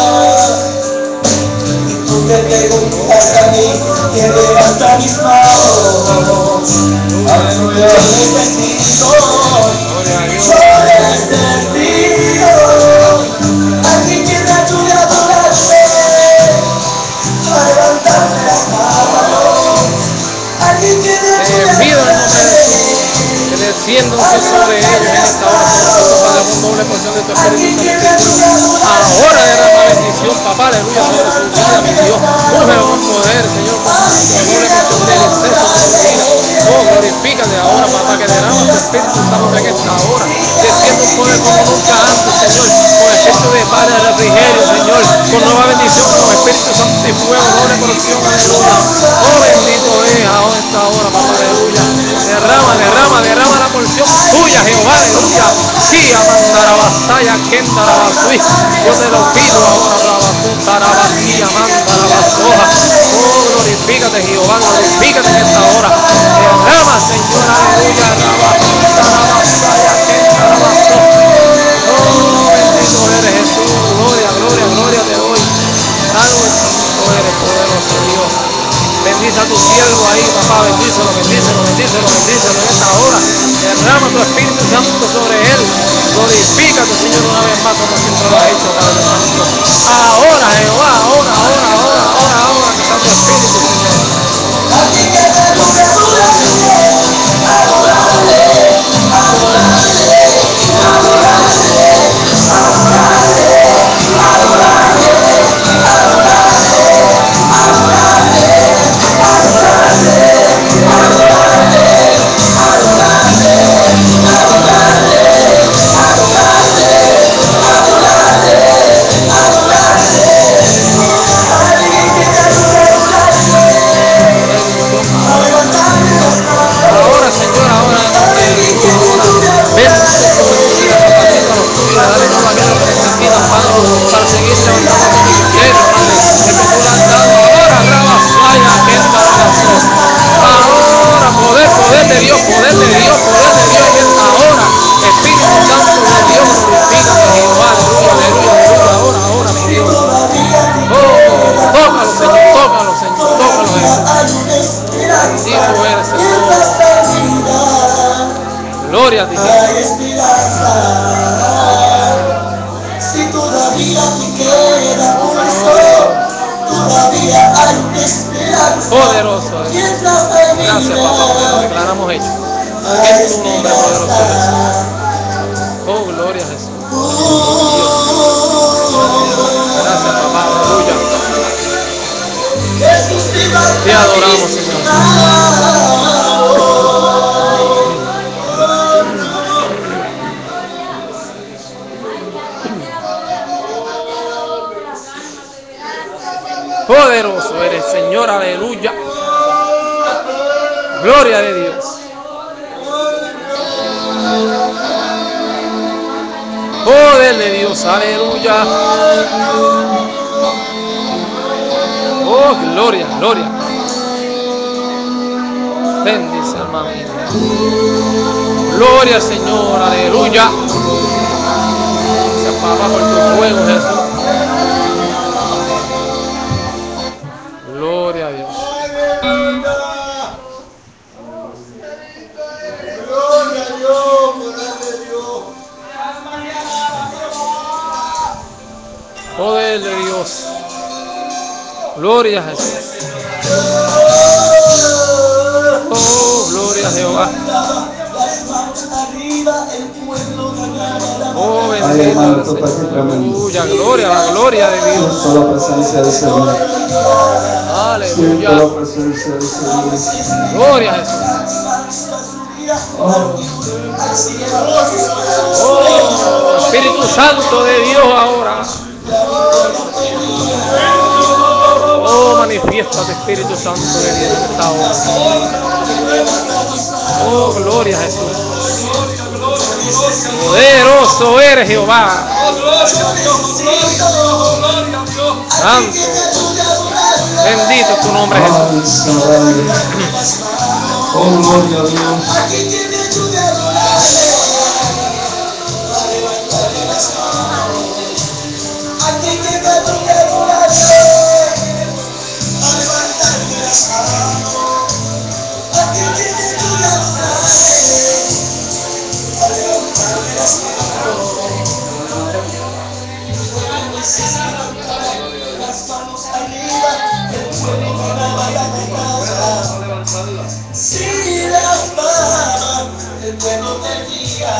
Tú te preguntas a mí que levanta mis manos. Aleluya. Yo necesito, Gloria a Dios. yo necesito alguien que me ayude a adorarle, Desciéndose sobre ellos en esta hora, Señor, Padre, con doble porción de tu Espíritu Santo. Ahora derrama bendición, papá, aleluya, sobre su vida, mi Dios. Úngelo con poder, Señor, con doble porción del exceso de su vida. Oh, glorifícate ahora, papá, que derrama tu Espíritu Santo en esta hora. Desciende un poder como nunca antes, Señor, con espíritu de paz, de refrigerio, Señor, con nueva bendición, con Espíritu Santo y fuego, doble porción, aleluya. Oh, bendito es ahora esta hora, papá, aleluya. Derrama la porción tuya, Jehová, aleluya. Sí, amandará basaya, kendara basui. Yo te lo pido ahora, rabasutara basía, mandara basoja. Oh, glorifícate, Jehová, glorifícate en esta hora. Derrama, Señor, aleluya, rabasutara basaya, kendara basoja. Oh, bendito eres Jesús, gloria te doy. Salvo y santo eres, poderoso Dios. Bendice a tu siervo ahí, papá, bendícelo en esta hora. Derrama tu Espíritu Santo sobre él. Glorifícate, Señor, una vez más como siempre lo has hecho, Padre Santo. Ahora, Jehová, ahora, que está tu Espíritu, Señor. Para seguir levantando tu ministerio, Padre, el que tú le has dado ahora, rabasaya, ahora, poder de Dios en esta hora, Espíritu Santo de Dios, glorifícate, Jehová, aleluya, ahora, mi Dios. Oh, tócalo, Señor, bendito eres, Señor. Gloria a ti, Si todavía te queda un todavía hay una esperanza. Poderoso. Gracias, papá, porque lo declaramos hecho. En tu nombre, poderoso Jesús. Oh, gloria a Jesús. Gracias, papá, aleluya. Te adoramos, Señor. Poderoso eres, Señor, aleluya. Gloria de Dios. Poder de Dios, aleluya. Oh, gloria. Bendice, alma mía. Gloria al Señor, aleluya. Gracias, papá, por tu fuego, Jesús. Gloria a Dios. Poder de Dios. Gloria a Jesús. Oh, gloria a Jehová. Oh, bendito eres, aleluya, la gloria de Dios. Siento la presencia del Señor. Aleluya. Siento la presencia del Señor. Gloria a Jesús. Oh, Espíritu Santo de Dios ahora. Oh, manifiéstate, Espíritu Santo de Dios en esta hora. Oh, gloria a Jesús. Poderoso eres, Jehová. Santo. Bendito es tu nombre, Jesús. Oh, gloria a Dios. Si las manos buenos del día.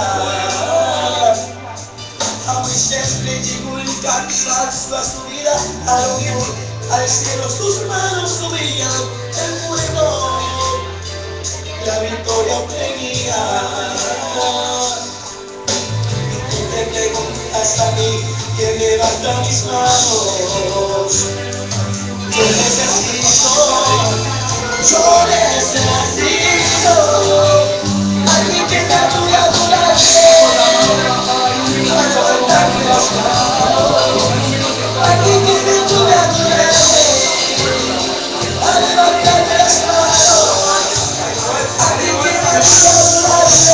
Aunque siempre llegó el cansancio a su vida, al cielo sus manos subían, el fuego, la victoria obtenía. Y tú te preguntas a mí, ¿quién levanta mis manos? Yo necesito alguien que te ayude a adorarte, alguien que te ayude a adorarte, a levantarte las manos, alguien que te ayude a adorarte,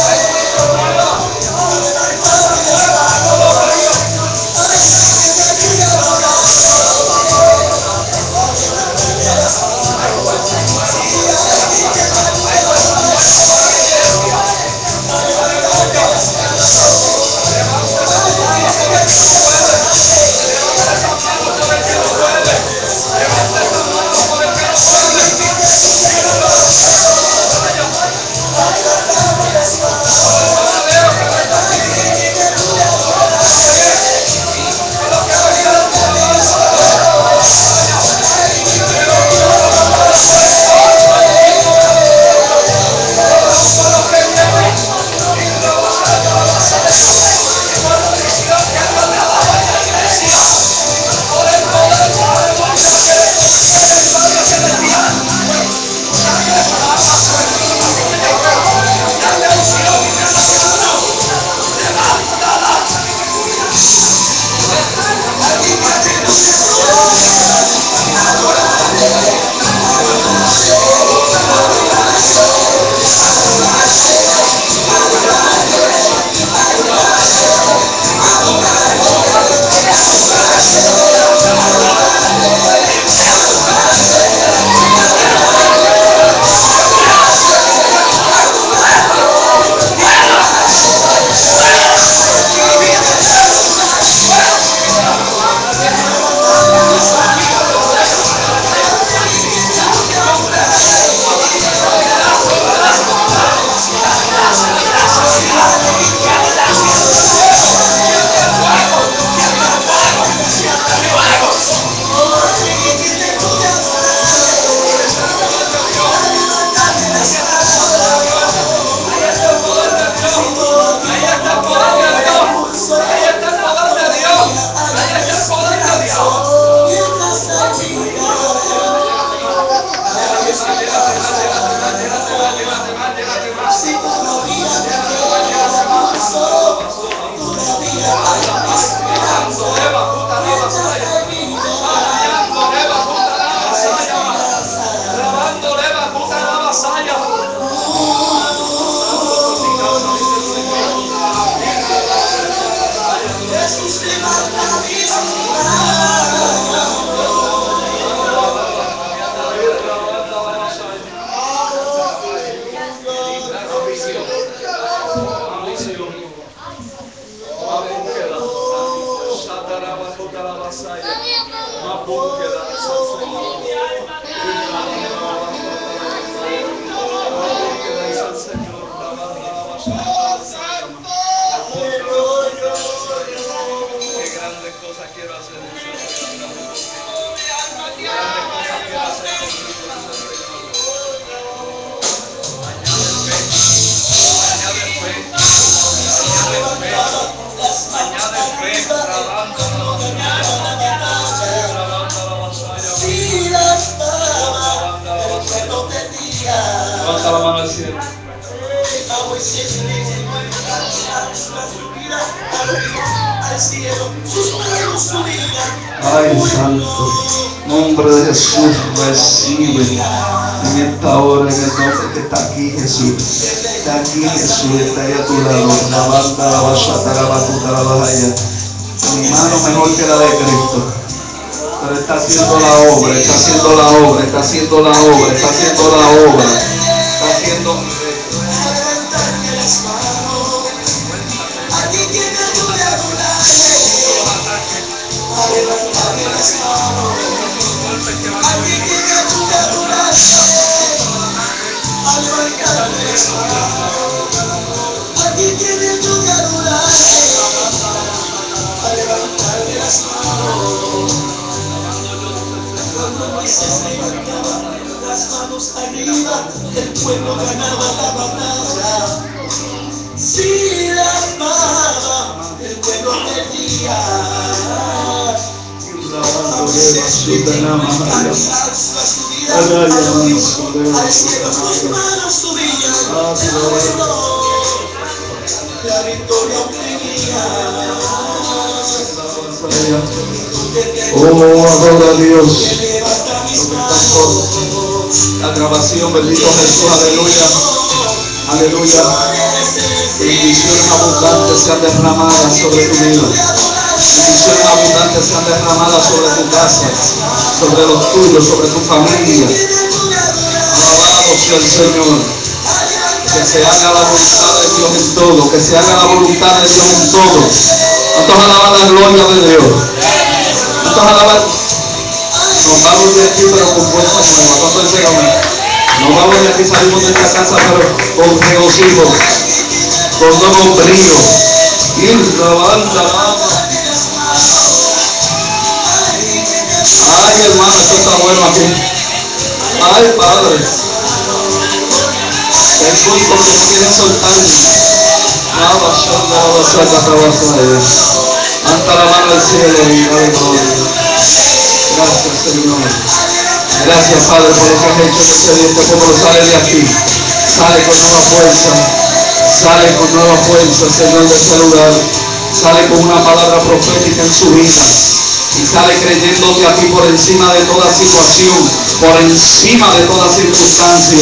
Levanta la mano al cielo. Ay, santo, nombre de Jesús, recibe en esta hora, en el nombre que está aquí, Jesús. Está aquí, Jesús, está ahí a tu lado. La banda, la bachata, la batuta, la bajaya. Mi mano mejor que la de Cristo. Pero está haciendo la obra, está haciendo la obra, está haciendo la obra, está haciendo la obra. Está haciendo. el pueblo ganaba la batalla. Si la amaba, el pueblo perdía. Al cielo sus manos subían, la victoria obtenía. Oh, adora a Dios. Levanta mis manos. La grabación, bendito Jesús, aleluya. Aleluya. Bendiciones abundantes sean derramadas sobre tu vida. Bendiciones abundantes sean derramadas sobre tu casa, sobre los tuyos, sobre tu familia. Alabado sea el Señor. Que se haga la voluntad de Dios en todo. Que se haga la voluntad de Dios en todo. ¿Cuántos alaban la gloria de Dios? ¿Cuántos alaban? Nos vamos de aquí pero con fuerza nueva. ¿Cuántos dicen amén? Nos vamos de aquí, salimos de esta casa pero con regocijo, con nuevo brillo. Y la banda, ay hermano, esto está bueno aquí. Ay Padre, el culto que no quieren soltarme. Hasta la mano al cielo y dale gloria. Gracias Señor. Gracias Padre por lo que has hecho en este día. Este pueblo sale de aquí. Sale con nueva fuerza. Sale con nueva fuerza, Señor, de ese lugar. Sale con una palabra profética en su vida. Y sale creyéndote a ti por encima de toda situación. Por encima de toda circunstancia.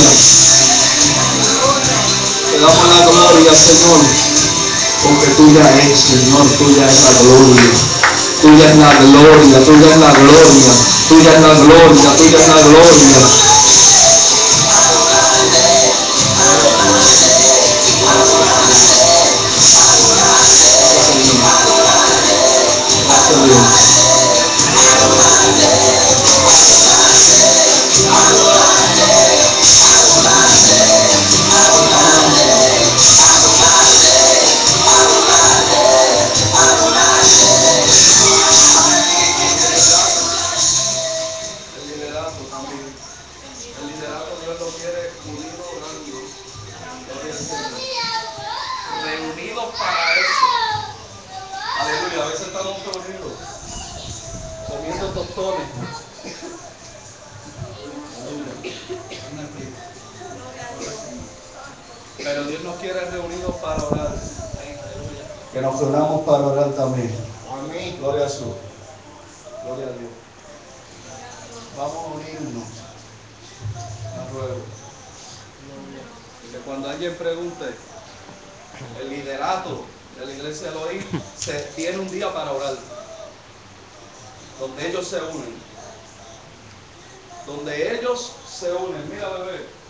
Te damos la gloria, Señor. Porque tuya es, Señor, tuya es la gloria. Tuya es la gloria, tuya es la gloria. Tuya es la gloria, tuya es la gloria. Gracias a Dios. Reunidos para eso. Aleluya. A veces estamos reunidos comiendo tostones. Pero Dios nos quiere reunidos para orar. Que nos reunamos para orar también. Amén. Gloria a su. Gloria a Dios. Vamos a unirnos. A ruego. Que cuando alguien pregunte, el liderato de la iglesia Elohim se tiene un día para orar, donde ellos se unen, mira bebé,